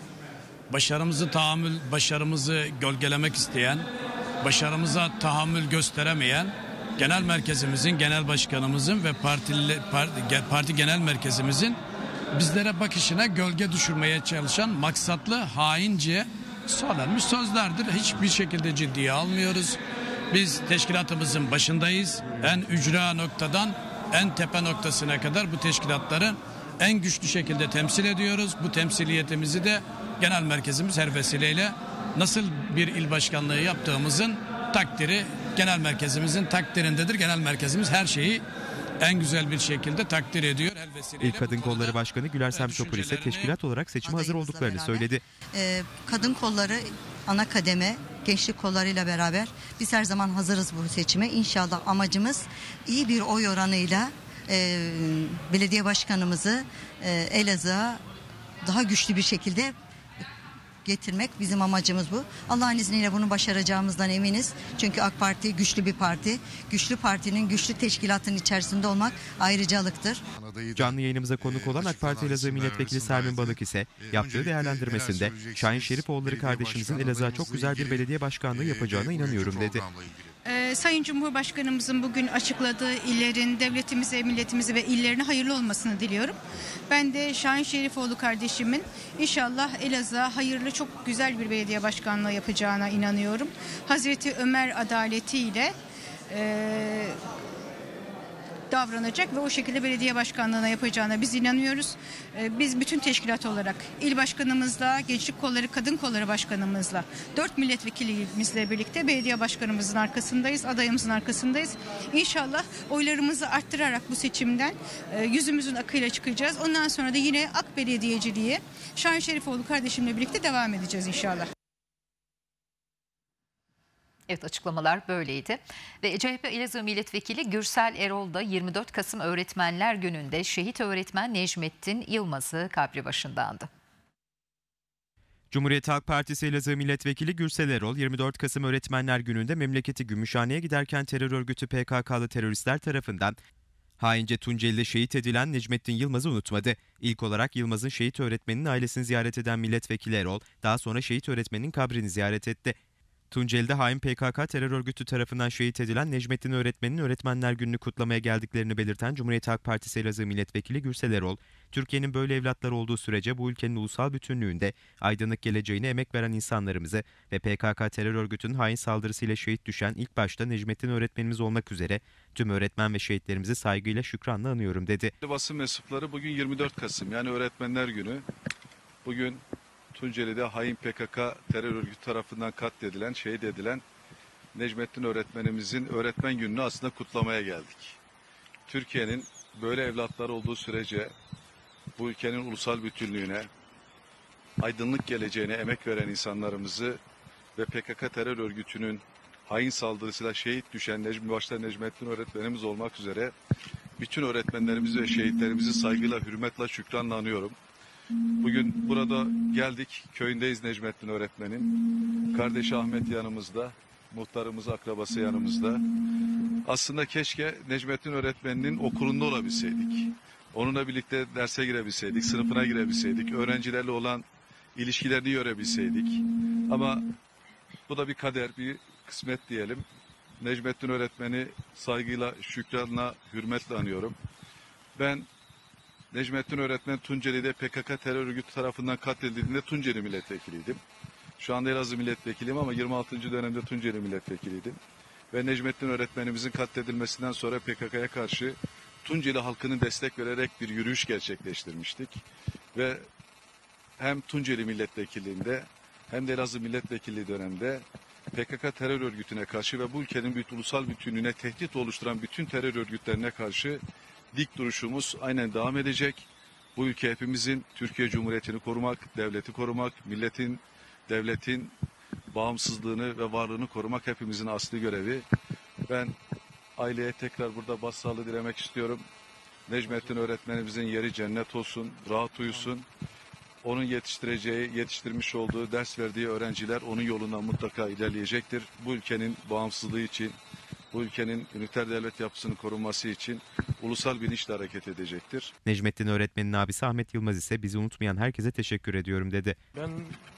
başarımızı gölgelemek isteyen, başarımıza tahammül gösteremeyen genel merkezimizin, genel başkanımızın ve parti genel merkezimizin bizlere bakışına gölge düşürmeye çalışan maksatlı, haince söylenmiş sözlerdir. Hiçbir şekilde ciddiye almıyoruz. Biz teşkilatımızın başındayız. En ücra noktadan en tepe noktasına kadar bu teşkilatları en güçlü şekilde temsil ediyoruz. Bu temsiliyetimizi de genel merkezimiz her vesileyle nasıl bir il başkanlığı yaptığımızın takdiri genel merkezimizin takdirindedir. Genel merkezimiz her şeyi en güzel bir şekilde takdir ediyor. İl Kadın Kolları Başkanı Güler Semtopol ise teşkilat olarak seçime hazır olduklarını söyledi. Kadın kolları ana kademe, gençlik kollarıyla beraber biz her zaman hazırız bu seçime. İnşallah amacımız iyi bir oy oranıyla belediye başkanımızı Elazığ'a daha güçlü bir şekilde getirmek bizim amacımız bu. Allah'ın izniyle bunu başaracağımızdan eminiz. Çünkü AK Parti güçlü bir parti. Güçlü partinin güçlü teşkilatın içerisinde olmak ayrıcalıktır. Canlı yayınımıza konuk olan AK Parti Elazığ Milletvekili Sermin Balık ise yaptığı değerlendirmesinde Şahin Şerifoğulları kardeşimizin Elazığ'a çok güzel bir belediye başkanlığı yapacağına inanıyorum dedi. Sayın Cumhurbaşkanımızın bugün açıkladığı illerin devletimize, milletimize ve illerine hayırlı olmasını diliyorum. Ben de Şahin Şerifoğlu kardeşimin inşallah Elazığ'a hayırlı, çok güzel bir belediye başkanlığı yapacağına inanıyorum. Hazreti Ömer adaletiyle davranacak ve o şekilde belediye başkanlığına yapacağına biz inanıyoruz. Biz bütün teşkilat olarak il başkanımızla, gençlik kolları, kadın kolları başkanımızla, 4 milletvekilimizle birlikte belediye başkanımızın arkasındayız, adayımızın arkasındayız. İnşallah oylarımızı arttırarak bu seçimden yüzümüzün akıyla çıkacağız. Ondan sonra da yine AK belediyeciliğe Şahin Şerifoğlu kardeşimle birlikte devam edeceğiz inşallah. Evet, açıklamalar böyleydi. Ve CHP Elazığ Milletvekili Gürsel Erol da 24 Kasım Öğretmenler Günü'nde şehit öğretmen Necmettin Yılmaz'ı kabri başında andı. Cumhuriyet Halk Partisi Elazığ Milletvekili Gürsel Erol, 24 Kasım Öğretmenler Günü'nde memleketi Gümüşhane'ye giderken terör örgütü PKK'lı teröristler tarafından haince Tunceli'de şehit edilen Necmettin Yılmaz'ı unutmadı. İlk olarak Yılmaz'ın şehit öğretmeninin ailesini ziyaret eden milletvekili Erol, daha sonra şehit öğretmenin kabrini ziyaret etti. Tunceli'de hain PKK terör örgütü tarafından şehit edilen Necmettin öğretmenin Öğretmenler Günü'nü kutlamaya geldiklerini belirten Cumhuriyet Halk Partisi Elazığ Milletvekili Gürsel Erol, Türkiye'nin böyle evlatları olduğu sürece bu ülkenin ulusal bütünlüğünde aydınlık geleceğine emek veren insanlarımızı ve PKK terör örgütünün hain saldırısıyla şehit düşen ilk başta Necmettin öğretmenimiz olmak üzere tüm öğretmen ve şehitlerimizi saygıyla şükranla anıyorum dedi. Basın mensupları bugün 24 Kasım yani Öğretmenler Günü. Bugün Tunceli'de hain PKK terör örgütü tarafından katledilen, şehit edilen Necmettin öğretmenimizin öğretmen gününü aslında kutlamaya geldik. Türkiye'nin böyle evlatlar olduğu sürece bu ülkenin ulusal bütünlüğüne, aydınlık geleceğine emek veren insanlarımızı ve PKK terör örgütünün hain saldırısıyla şehit düşen başta Necmettin öğretmenimiz olmak üzere bütün öğretmenlerimizi ve şehitlerimizi saygıyla, hürmetle, şükranla anıyorum. Bugün burada geldik, köyündeyiz Necmettin öğretmenin. Kardeşi Ahmet yanımızda, muhtarımız, akrabası yanımızda. Aslında keşke Necmettin öğretmeninin okulunda olabilseydik. Onunla birlikte derse girebilseydik, sınıfına girebilseydik, öğrencilerle olan ilişkilerini görebilseydik. Ama bu da bir kader, bir kısmet diyelim. Necmettin öğretmeni saygıyla, şükranla, hürmetle anıyorum. Ben Necmettin öğretmen Tunceli'de PKK terör örgütü tarafından katledildiğinde Tunceli milletvekiliydim. Şu anda Elazığ milletvekiliyim ama 26. dönemde Tunceli milletvekiliydim. Ve Necmettin öğretmenimizin katledilmesinden sonra PKK'ya karşı Tunceli halkının destek vererek bir yürüyüş gerçekleştirmiştik. Ve hem Tunceli milletvekilliğinde hem de Elazığ milletvekilliği dönemde PKK terör örgütüne karşı ve bu ülkenin ulusal bütünlüğüne tehdit oluşturan bütün terör örgütlerine karşı dik duruşumuz aynen devam edecek. Bu ülke hepimizin, Türkiye Cumhuriyeti'ni korumak, devleti korumak, milletin, devletin bağımsızlığını ve varlığını korumak hepimizin asli görevi. Ben aileye tekrar burada başsağlığı dilemek istiyorum. Necmettin öğretmenimizin yeri cennet olsun, rahat uyusun. Onun yetiştirmiş olduğu, ders verdiği öğrenciler onun yolundan mutlaka ilerleyecektir. Bu ülkenin bağımsızlığı için, bu ülkenin üniter devlet yapısının korunması için ulusal bilinçle hareket edecektir. Necmettin öğretmenin abisi Ahmet Yılmaz ise bizi unutmayan herkese teşekkür ediyorum dedi. Ben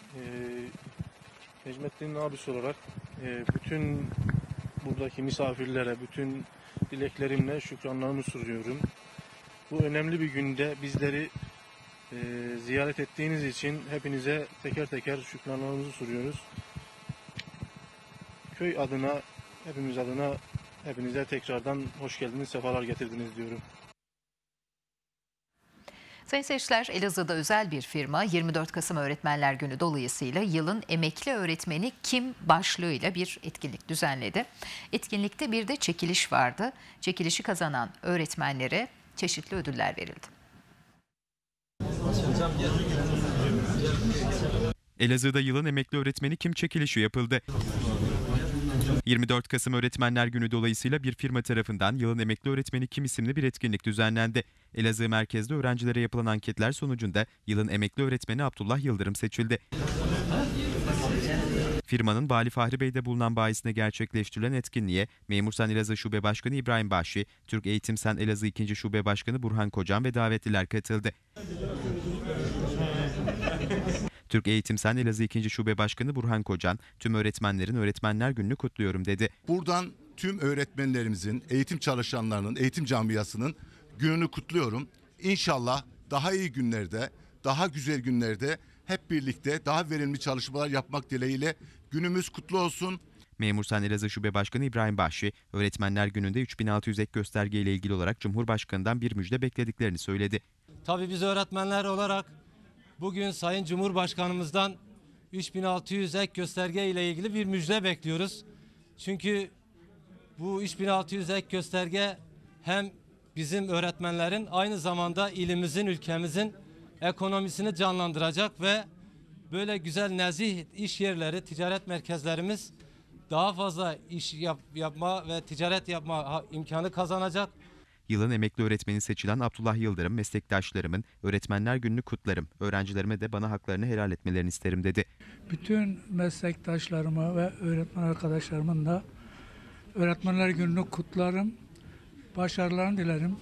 Necmettin'in abisi olarak bütün buradaki misafirlere, bütün dileklerimle şükranlarımı sunuyorum. Bu önemli bir günde bizleri ziyaret ettiğiniz için hepinize teker teker şükranlarımızı sunuyoruz. Köy adına, hepimiz adına hepinize tekrardan hoş geldiniz, sefalar getirdiniz diyorum. Sayın seyirciler, Elazığ'da özel bir firma 24 Kasım Öğretmenler Günü dolayısıyla yılın emekli öğretmeni kim başlığıyla bir etkinlik düzenledi. Etkinlikte bir de çekiliş vardı. Çekilişi kazanan öğretmenlere çeşitli ödüller verildi. Elazığ'da yılın emekli öğretmeni kim çekilişi yapıldı. 24 Kasım Öğretmenler Günü dolayısıyla bir firma tarafından Yılın Emekli Öğretmeni Kim isimli bir etkinlik düzenlendi. Elazığ merkezde öğrencilere yapılan anketler sonucunda Yılın Emekli Öğretmeni Abdullah Yıldırım seçildi. Firmanın Vali Fahri Bey'de bulunan bayisinde gerçekleştirilen etkinliğe Memursan Elazığ Şube Başkanı İbrahim Bahşi, Türk Eğitim Sen Elazığ 2. Şube Başkanı Burhan Kocan ve davetliler katıldı. Türk Eğitim Sen Elazığ 2. Şube Başkanı Burhan Kocan, tüm öğretmenlerin Öğretmenler Günü'nü kutluyorum dedi. Buradan tüm öğretmenlerimizin, eğitim çalışanlarının, eğitim camiasının gününü kutluyorum. İnşallah daha iyi günlerde, daha güzel günlerde hep birlikte daha verimli çalışmalar yapmak dileğiyle günümüz kutlu olsun. Memursan Elazığ Şube Başkanı İbrahim Bahşi, Öğretmenler Günü'nde 3600 ek gösterge ile ilgili olarak Cumhurbaşkanı'ndan bir müjde beklediklerini söyledi. Tabii biz öğretmenler olarak bugün Sayın Cumhurbaşkanımızdan 3600 ek gösterge ile ilgili bir müjde bekliyoruz. Çünkü bu 3600 ek gösterge hem bizim öğretmenlerin aynı zamanda ilimizin, ülkemizin ekonomisini canlandıracak ve böyle güzel nezih iş yerleri, ticaret merkezlerimiz daha fazla iş yapma ve ticaret yapma imkanı kazanacak. Yılın emekli öğretmeni seçilen Abdullah Yıldırım, meslektaşlarımın Öğretmenler Günü'nü kutlarım, öğrencilerime de bana haklarını helal etmelerini isterim dedi. Bütün meslektaşlarıma ve öğretmen arkadaşlarımın da Öğretmenler Günü'nü kutlarım, başarılarını dilerim.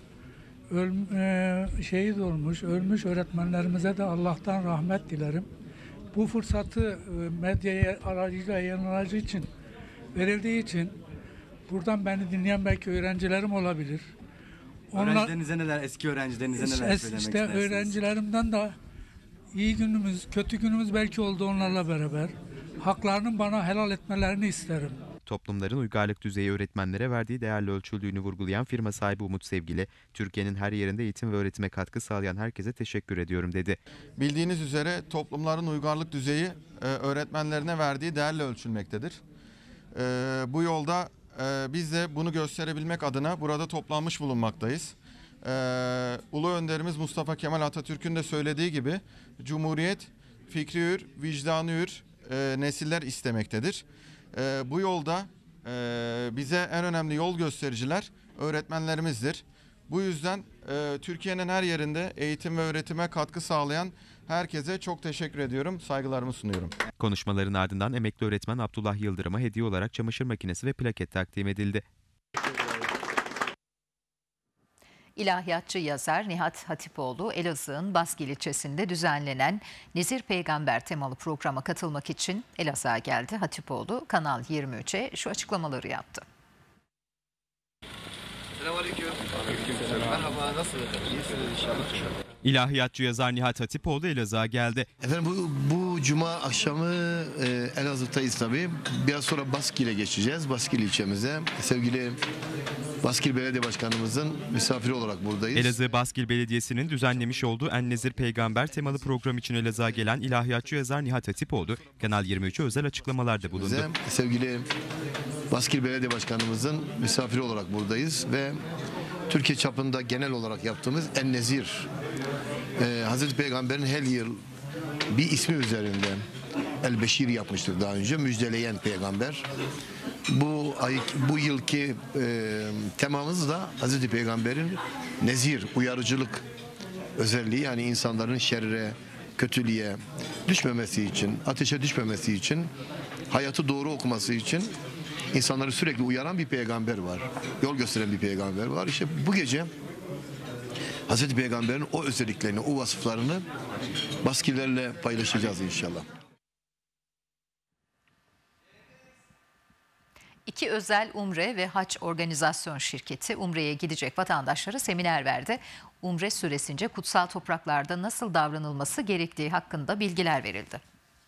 Şehit olmuş, ölmüş öğretmenlerimize de Allah'tan rahmet dilerim. Bu fırsatı medya aracıyla yayınlanıcı için verildiği için buradan beni dinleyen belki öğrencilerim olabilir. Öğrencilerinize neler, eski öğrencilerinize neler söylemek istersiniz? İşte öğrencilerimden de iyi günümüz, kötü günümüz belki oldu onlarla beraber. Haklarının bana helal etmelerini isterim. Toplumların uygarlık düzeyi öğretmenlere verdiği değerle ölçüldüğünü vurgulayan firma sahibi Umut Sevgili, Türkiye'nin her yerinde eğitim ve öğretime katkı sağlayan herkese teşekkür ediyorum dedi. Bildiğiniz üzere toplumların uygarlık düzeyi öğretmenlerine verdiği değerle ölçülmektedir. Bu yolda biz de bunu gösterebilmek adına burada toplanmış bulunmaktayız. Ulu önderimiz Mustafa Kemal Atatürk'ün de söylediği gibi Cumhuriyet fikri hür, vicdanı hür nesiller istemektedir. Bu yolda bize en önemli yol göstericiler öğretmenlerimizdir. Bu yüzden Türkiye'nin her yerinde eğitim ve öğretime katkı sağlayan herkese çok teşekkür ediyorum, saygılarımı sunuyorum. Konuşmaların ardından emekli öğretmen Abdullah Yıldırım'a hediye olarak çamaşır makinesi ve plaket takdim edildi. İlahiyatçı yazar Nihat Hatipoğlu, Elazığ'ın Baskil ilçesinde düzenlenen Nezir Peygamber temalı programa katılmak için Elazığ'a geldi. Hatipoğlu, Kanal 23'e şu açıklamaları yaptı. Selamünaleyküm. Merhaba, nasılsınız? İyisiniz inşallah. İlahiyatçı yazar Nihat Hatipoğlu Elazığ'a geldi. Efendim bu cuma akşamı Elazığ'tayız tabii. Biraz sonra Baskil'e geçeceğiz. Baskil ilçemize. Sevgili Baskil Belediye Başkanımızın misafiri olarak buradayız. Elazığ Baskil Belediyesi'nin düzenlemiş olduğu En-Nezir Peygamber temalı program için Elazığ'a gelen ilahiyatçı yazar Nihat Hatipoğlu, Kanal 23'e özel açıklamalarda bulundu. Sevgili Baskil Belediye Başkanımızın misafiri olarak buradayız ve Türkiye çapında genel olarak yaptığımız En-Nezir, Hazreti Peygamber'in her yıl bir ismi üzerinden El-Beşir yapmıştık daha önce, müjdeleyen peygamber. Bu yılki temamız da Hazreti Peygamber'in nezir, uyarıcılık özelliği, yani insanların şerre, kötülüğe düşmemesi için, ateşe düşmemesi için, hayatı doğru okuması için insanları sürekli uyaran bir peygamber var. Yol gösteren bir peygamber var. İşte bu gece Hazreti Peygamber'in o özelliklerini, o vasıflarını Baskillerle paylaşacağız inşallah. İki özel Umre ve Hac organizasyon şirketi Umre'ye gidecek vatandaşlara seminer verdi. Umre süresince kutsal topraklarda nasıl davranılması gerektiği hakkında bilgiler verildi.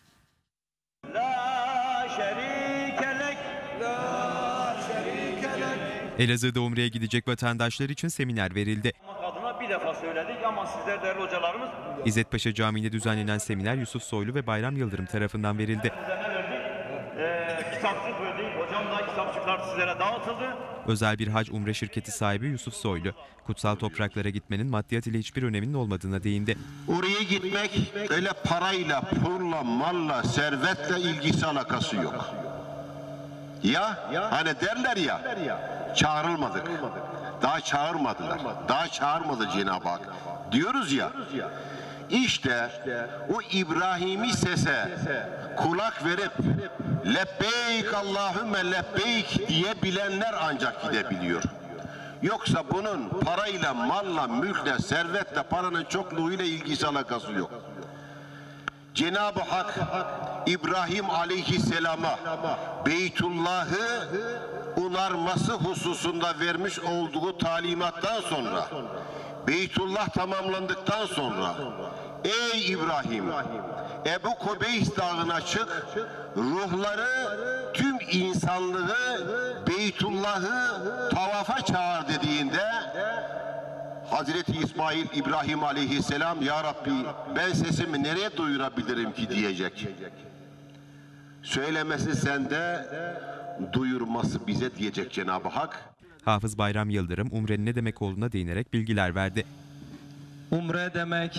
Elazığ'da Umre'ye gidecek vatandaşlar için seminer verildi. Adına bir defa söyledik ama sizler değerli hocalarımız. İzzet Paşa Camii'nde düzenlenen seminer Yusuf Soylu ve Bayram Yıldırım tarafından verildi. Kitapçık verdik. Hocam da kitapçıklar sizlere dağıtıldı. Özel bir hac umre şirketi sahibi Yusuf Soylu, kutsal topraklara gitmenin maddiyat ile hiçbir öneminin olmadığına değindi. Oraya gitmek öyle parayla, pulla, malla, servetle ilgisi alakası yok. Ya hani derler ya, çağrılmadık. Daha çağırmadılar. Daha çağırmadı Cenab-ı Hak. Diyoruz ya. İşte o İbrahimi sese kulak verip lebbeyk Allahümme lebbeyk diyebilenler ancak gidebiliyor. Yoksa bunun parayla, malla, mülkle, servetle, paranın çokluğuyla ilgisi alakası yok. Cenab-ı Hak İbrahim Aleyhisselam'a Beytullah'ı onarması hususunda vermiş olduğu talimattan sonra, Beytullah tamamlandıktan sonra, ey İbrahim, Ebu Kubeys dağına çık, ruhları, tüm insanlığı Beytullah'ı tavafa çağır dediğinde, Hazreti İsmail İbrahim Aleyhisselam, ya Rabbi ben sesimi nereye duyurabilirim ki diyecek. Söylemesi sende, duyurması bize diyecek Cenab-ı Hak. Hafız Bayram Yıldırım umrenin ne demek olduğuna değinerek bilgiler verdi. Umre demek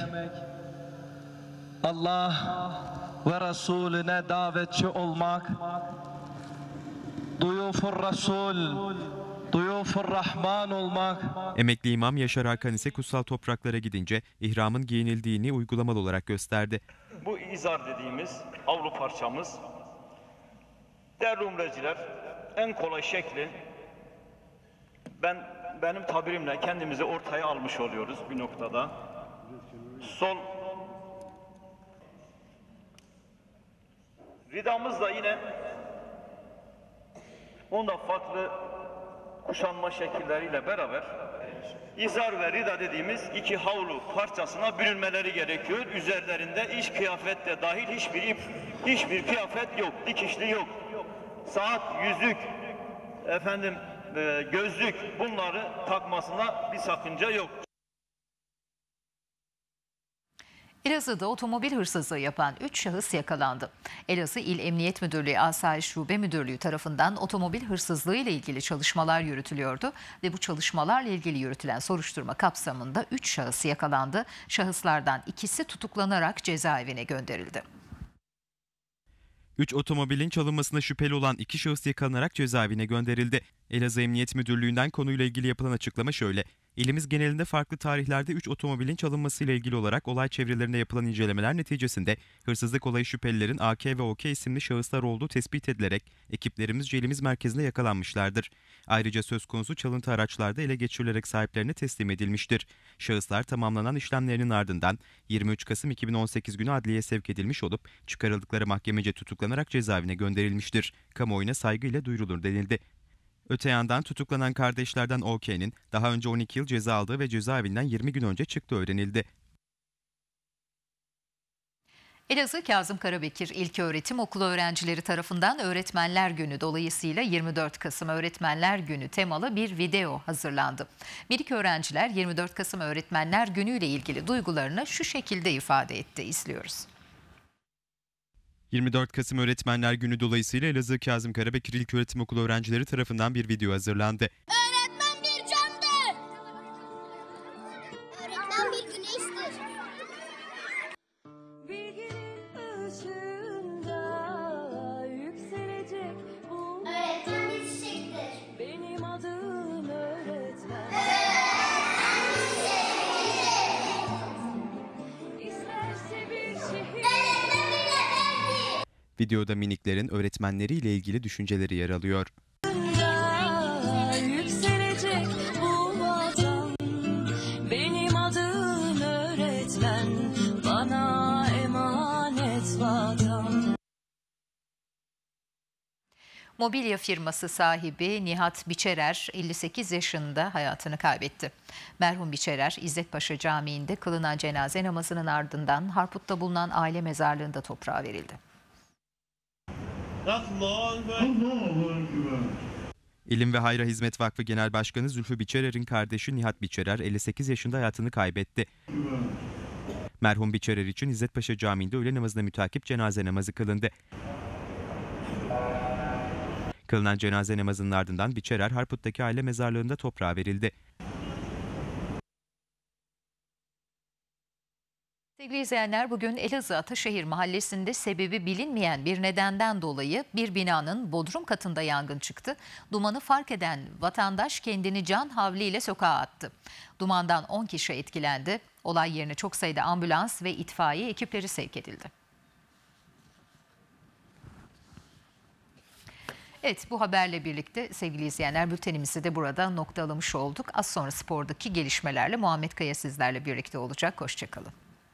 Allah ve Resulüne davetçi olmak, Duyufur Resul, Duyufur Rahman olmak. Emekli İmam Yaşar Hakan ise kutsal topraklara gidince ihramın giyinildiğini uygulamalı olarak gösterdi. Bu izar dediğimiz avlu parçamız, değerli umreciler, en kolay şekli benim tabirimle kendimizi ortaya almış oluyoruz bir noktada. Sol ridamız da yine onda farklı kuşanma şekilleriyle beraber izar ve rida dediğimiz iki havlu parçasına bürünmeleri gerekiyor. Üzerlerinde iç kıyafet de dahil hiçbir kıyafet yok, dikişli yok. Saat, yüzük, gözlük, bunları takmasına bir sakınca yok. Elazığ'da otomobil hırsızlığı yapan 3 şahıs yakalandı. Elazığ İl Emniyet Müdürlüğü Asayiş Şube Müdürlüğü tarafından otomobil hırsızlığı ile ilgili çalışmalar yürütülüyordu ve bu çalışmalarla ilgili yürütülen soruşturma kapsamında 3 şahıs yakalandı. Şahıslardan ikisi tutuklanarak cezaevine gönderildi. 3 otomobilin çalınmasına şüpheli olan 2 şahıs yakalanarak cezaevine gönderildi. Elazığ Emniyet Müdürlüğü'nden konuyla ilgili yapılan açıklama şöyle. İlimiz genelinde farklı tarihlerde 3 otomobilin çalınmasıyla ilgili olarak olay çevrelerinde yapılan incelemeler neticesinde hırsızlık olayı şüphelilerin AK ve OK isimli şahıslar olduğu tespit edilerek ekiplerimiz elimiz merkezinde yakalanmışlardır. Ayrıca söz konusu çalıntı araçlarda ele geçirilerek sahiplerine teslim edilmiştir. Şahıslar tamamlanan işlemlerinin ardından 23 Kasım 2018 günü adliyeye sevk edilmiş olup çıkarıldıkları mahkemece tutuklanarak cezaevine gönderilmiştir. Kamuoyuna saygıyla duyurulur denildi. Öte yandan tutuklanan kardeşlerden OK'nin daha önce 12 yıl ceza aldığı ve cezaevinden 20 gün önce çıktığı öğrenildi. Elazığ Kazım Karabekir İlköğretim Okulu öğrencileri tarafından Öğretmenler Günü dolayısıyla 24 Kasım Öğretmenler Günü temalı bir video hazırlandı. Minik öğrenciler 24 Kasım Öğretmenler Günü ile ilgili duygularını şu şekilde ifade etti. İzliyoruz. 24 Kasım Öğretmenler Günü dolayısıyla Elazığ Kazım Karabekir İlköğretim Okulu öğrencileri tarafından bir video hazırlandı. Öğretmen bir candır. Öğretmen bir güneştir. Bilginin ışığında yükselecek bu. Öğretmen bir çiçektir. Benim adım öğretmen. Öğretmen bir çiçektir. İsterse bir şehir. Videoda miniklerin öğretmenleriyle ilgili düşünceleri yer alıyor. Yükselecek bu vatan, benim adım öğretmen, bana emanet vatan. Mobilya firması sahibi Nihat Biçerer 58 yaşında hayatını kaybetti. Merhum Biçerer İzzet Paşa Camii'nde kılınan cenaze namazının ardından Harput'ta bulunan aile mezarlığında toprağa verildi. İlim ve Hayra Hizmet Vakfı Genel Başkanı Zülfü Biçerer'in kardeşi Nihat Biçerer 58 yaşında hayatını kaybetti. Merhum Biçerer için İzzet Paşa Camii'nde öğle namazına mütakip cenaze namazı kılındı. Kılınan cenaze namazının ardından Biçerer Harput'taki aile mezarlığında toprağa verildi. Sevgili izleyenler, bugün Elazığ Ataşehir Mahallesi'nde sebebi bilinmeyen bir nedenden dolayı bir binanın bodrum katında yangın çıktı. Dumanı fark eden vatandaş kendini can havliyle sokağa attı. Dumandan 10 kişi etkilendi. Olay yerine çok sayıda ambulans ve itfaiye ekipleri sevk edildi. Evet, bu haberle birlikte sevgili izleyenler bültenimizi de burada noktalamış olduk. Az sonra spordaki gelişmelerle Muhammed Kaya sizlerle birlikte olacak. Hoşçakalın.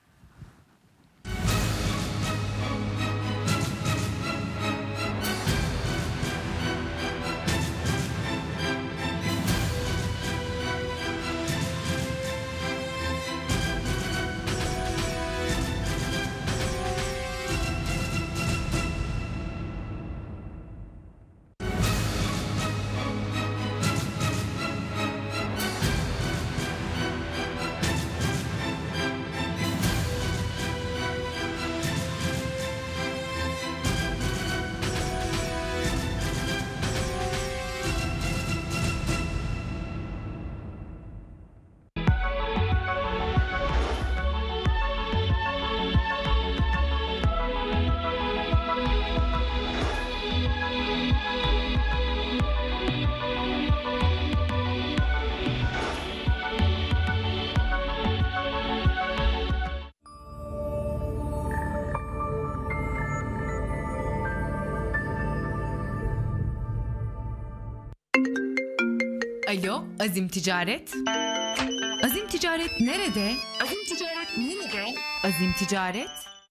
Alo, Azim Ticaret. Azim Ticaret nerede? Azim Ticaret nerede? Azim Ticaret.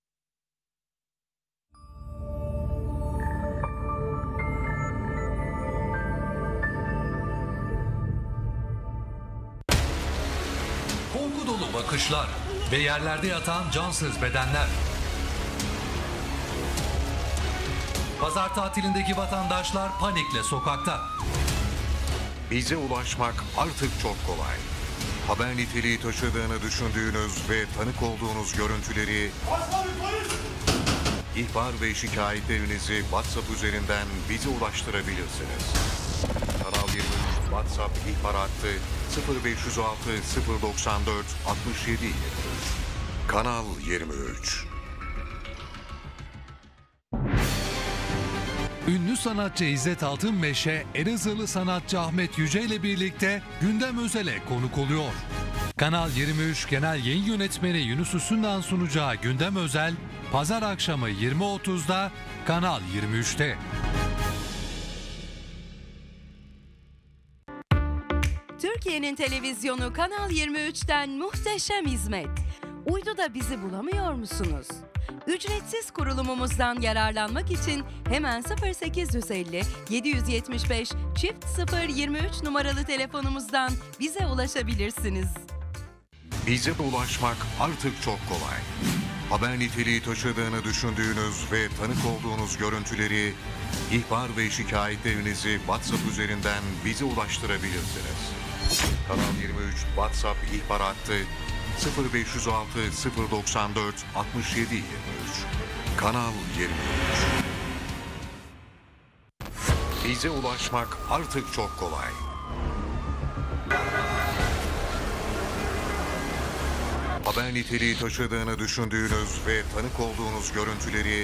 Korku dolu bakışlar ve yerlerde yatan cansız bedenler. Pazar tatilindeki vatandaşlar panikle sokakta. Bize ulaşmak artık çok kolay. Haber niteliği taşıdığını düşündüğünüz ve tanık olduğunuz görüntüleri, ihbar ve şikayetlerinizi WhatsApp üzerinden bize ulaştırabilirsiniz. Kanal 23 WhatsApp ihbar hattı 0506 094 67 23. Kanal 23. Ünlü sanatçı İzzet Altınmeşe, Elazığlı sanatçı Ahmet Yüce ile birlikte Gündem Özel'e konuk oluyor. Kanal 23 Genel Yayın Yönetmeni Yunus Üstün'den sunacağı Gündem Özel, Pazar akşamı 20.30'da Kanal 23'te. Türkiye'nin televizyonu Kanal 23'ten muhteşem hizmet. Uyduda bizi bulamıyor musunuz? Ücretsiz kurulumumuzdan yararlanmak için hemen 0850 775 023 numaralı telefonumuzdan bize ulaşabilirsiniz. Bize ulaşmak artık çok kolay. Haber niteliği taşıdığını düşündüğünüz ve tanık olduğunuz görüntüleri, ihbar ve şikayetlerinizi WhatsApp üzerinden bize ulaştırabilirsiniz. Kanal 23 WhatsApp ihbar hattı 0506 094 67 23. Kanal 23. Bize ulaşmak artık çok kolay. Haber niteliği taşıdığını düşündüğünüz ve tanık olduğunuz görüntüleri,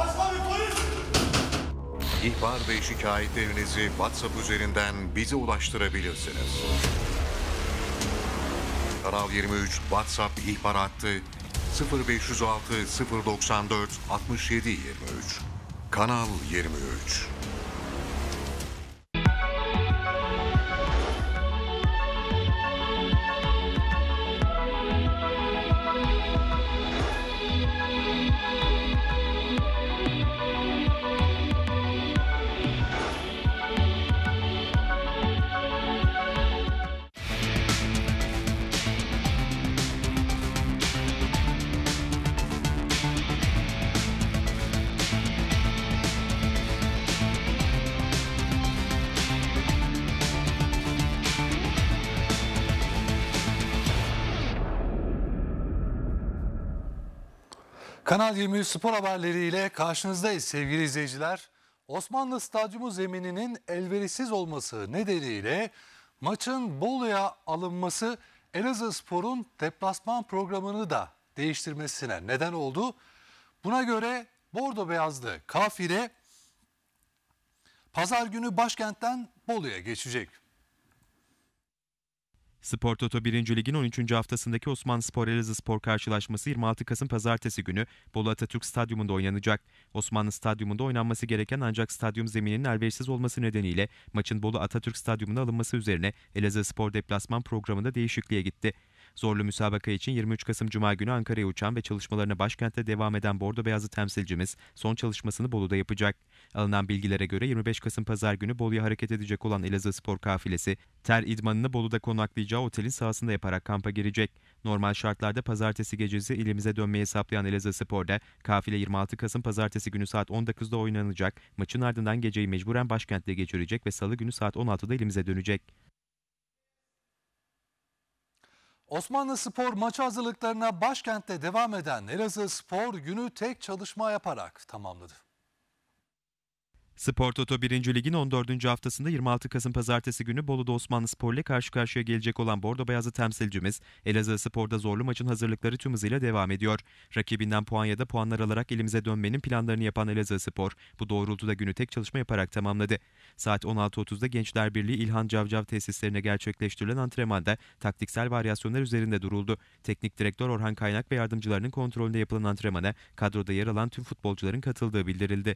ihbar ve şikayetlerinizi WhatsApp üzerinden bize ulaştırabilirsiniz. Kanal 23 WhatsApp ihbar hattı 0506 094 67 23. Kanal 23. Kanal 23 spor haberleriyle karşınızdayız sevgili izleyiciler. Osmanlı Stadyumu zemininin elverişsiz olması nedeniyle maçın Bolu'ya alınması Elazığspor'un deplasman programını da değiştirmesine neden oldu. Buna göre bordo beyazlı kafile pazar günü başkentten Bolu'ya geçecek. Spor Toto 1. Lig'in 13. haftasındaki Osmanlıspor Elazığspor karşılaşması 26 Kasım Pazartesi günü Bolu Atatürk Stadyumunda oynanacak. Osmanlı Stadyumunda oynanması gereken ancak stadyum zemininin elverişsiz olması nedeniyle maçın Bolu Atatürk Stadyumuna alınması üzerine Elazığspor deplasman programında değişikliğe gitti. Zorlu müsabaka için 23 Kasım Cuma günü Ankara'ya uçan ve çalışmalarına başkentte devam eden bordo beyazlı temsilcimiz son çalışmasını Bolu'da yapacak. Alınan bilgilere göre 25 Kasım Pazar günü Bolu'ya hareket edecek olan Elazığspor kafilesi, ter idmanını Bolu'da konaklayacağı otelin sahasında yaparak kampa girecek. Normal şartlarda pazartesi gecesi ilimize dönmeyi hesaplayan Elazığspor'da kafile 26 Kasım Pazartesi günü saat 19'da oynanacak. Maçın ardından geceyi mecburen başkentte geçirecek ve Salı günü saat 16'da ilimize dönecek. Osmanlıspor maçı hazırlıklarına başkentte devam eden Elazığspor günü tek çalışma yaparak tamamladı. Spor Toto 1. Lig'in 14. haftasında 26 Kasım Pazartesi günü Bolu'da Osmanlıspor ile karşı karşıya gelecek olan bordo beyazlı temsilcimiz Elazığspor'da zorlu maçın hazırlıkları tüm hızıyla devam ediyor. Rakibinden puan ya da puanlar alarak elimize dönmenin planlarını yapan Elazığspor bu doğrultuda günü tek çalışma yaparak tamamladı. Saat 16.30'da Gençler Birliği İlhan Cavcav tesislerine gerçekleştirilen antrenmanda taktiksel varyasyonlar üzerinde duruldu. Teknik direktör Orhan Kaynak ve yardımcılarının kontrolünde yapılan antrenmana kadroda yer alan tüm futbolcuların katıldığı bildirildi.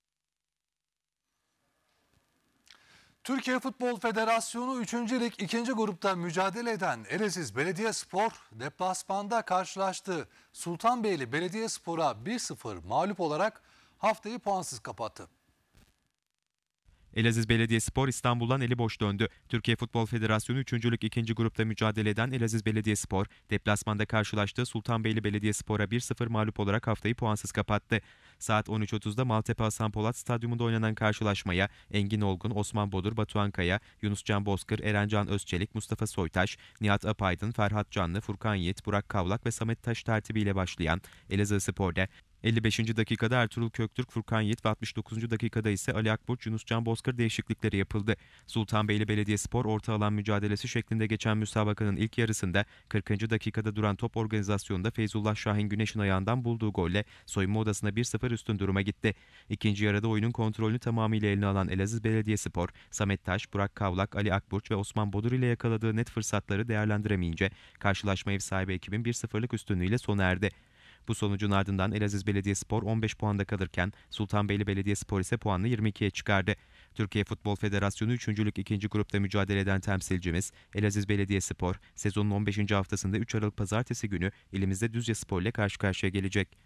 Türkiye Futbol Federasyonu 3. Lig 2. grupta mücadele eden Elazığ Belediyespor deplasmanda karşılaştığı Sultanbeyli Belediyespor'a 1-0 mağlup olarak haftayı puansız kapattı. Elazığ Belediyespor İstanbul'dan eli boş döndü. Türkiye Futbol Federasyonu 3. Lig 2. grupta mücadele eden Elazığ Belediyespor deplasmanda karşılaştığı Sultanbeyli Belediyespor'a 1-0 mağlup olarak haftayı puansız kapattı. Saat 13.30'da Maltepe Hasan Polat Stadyumunda oynanan karşılaşmaya Engin Olgun, Osman Bodur, Batuhan Kaya, Yunus Can Bozkır, Erencan Özçelik, Mustafa Soytaş, Nihat Apaydın, Ferhat Canlı, Furkan Yiğit, Burak Kavlak ve Samet Taş tertibiyle başlayan Elazığspor'da 55. dakikada Ertuğrul Köktürk, Furkan Yiğit ve 69. dakikada ise Ali Akburç, Yunus Can Bozkır değişiklikleri yapıldı. Sultanbeyli Belediyespor orta alan mücadelesi şeklinde geçen müsabakanın ilk yarısında 40. dakikada duran top organizasyonunda Feyzullah Şahin Güneş'in ayağından bulduğu golle soyunma odasına 1-0 üstün duruma gitti. İkinci yarıda oyunun kontrolünü tamamıyla eline alan Elazığ Belediyespor, Samet Taş, Burak Kavlak, Ali Akburç ve Osman Bodur ile yakaladığı net fırsatları değerlendiremeyince karşılaşma ev sahibi ekibin 1-0'lık üstünlüğüyle sona erdi. Bu sonucun ardından Elazığ Belediyespor 15 puanda kalırken Sultanbeyli Belediyespor ise puanını 22'ye çıkardı. Türkiye Futbol Federasyonu 3. Lig 2. grupta mücadele eden temsilcimiz Elazığ Belediyespor sezonun 15. haftasında 3 Aralık Pazartesi günü ilimizde Düzcespor ile karşı karşıya gelecek.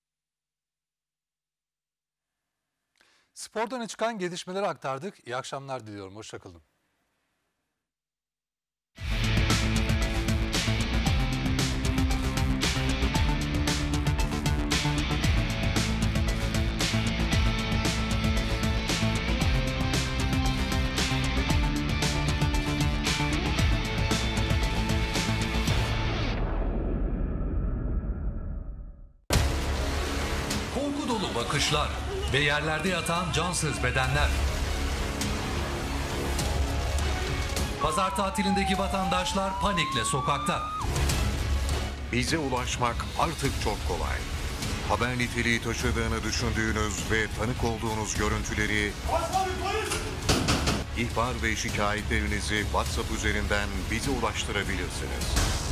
Spordan çıkan gelişmeleri aktardık. İyi akşamlar diliyorum. Hoşça kalın. Korku dolu bakışlar ve yerlerde yatan cansız bedenler. Pazar tatilindeki vatandaşlar panikle sokakta. Bize ulaşmak artık çok kolay. Haber niteliği taşıdığını düşündüğünüz ve tanık olduğunuz görüntüleri, ihbar ve şikayetlerinizi WhatsApp üzerinden bize ulaştırabilirsiniz.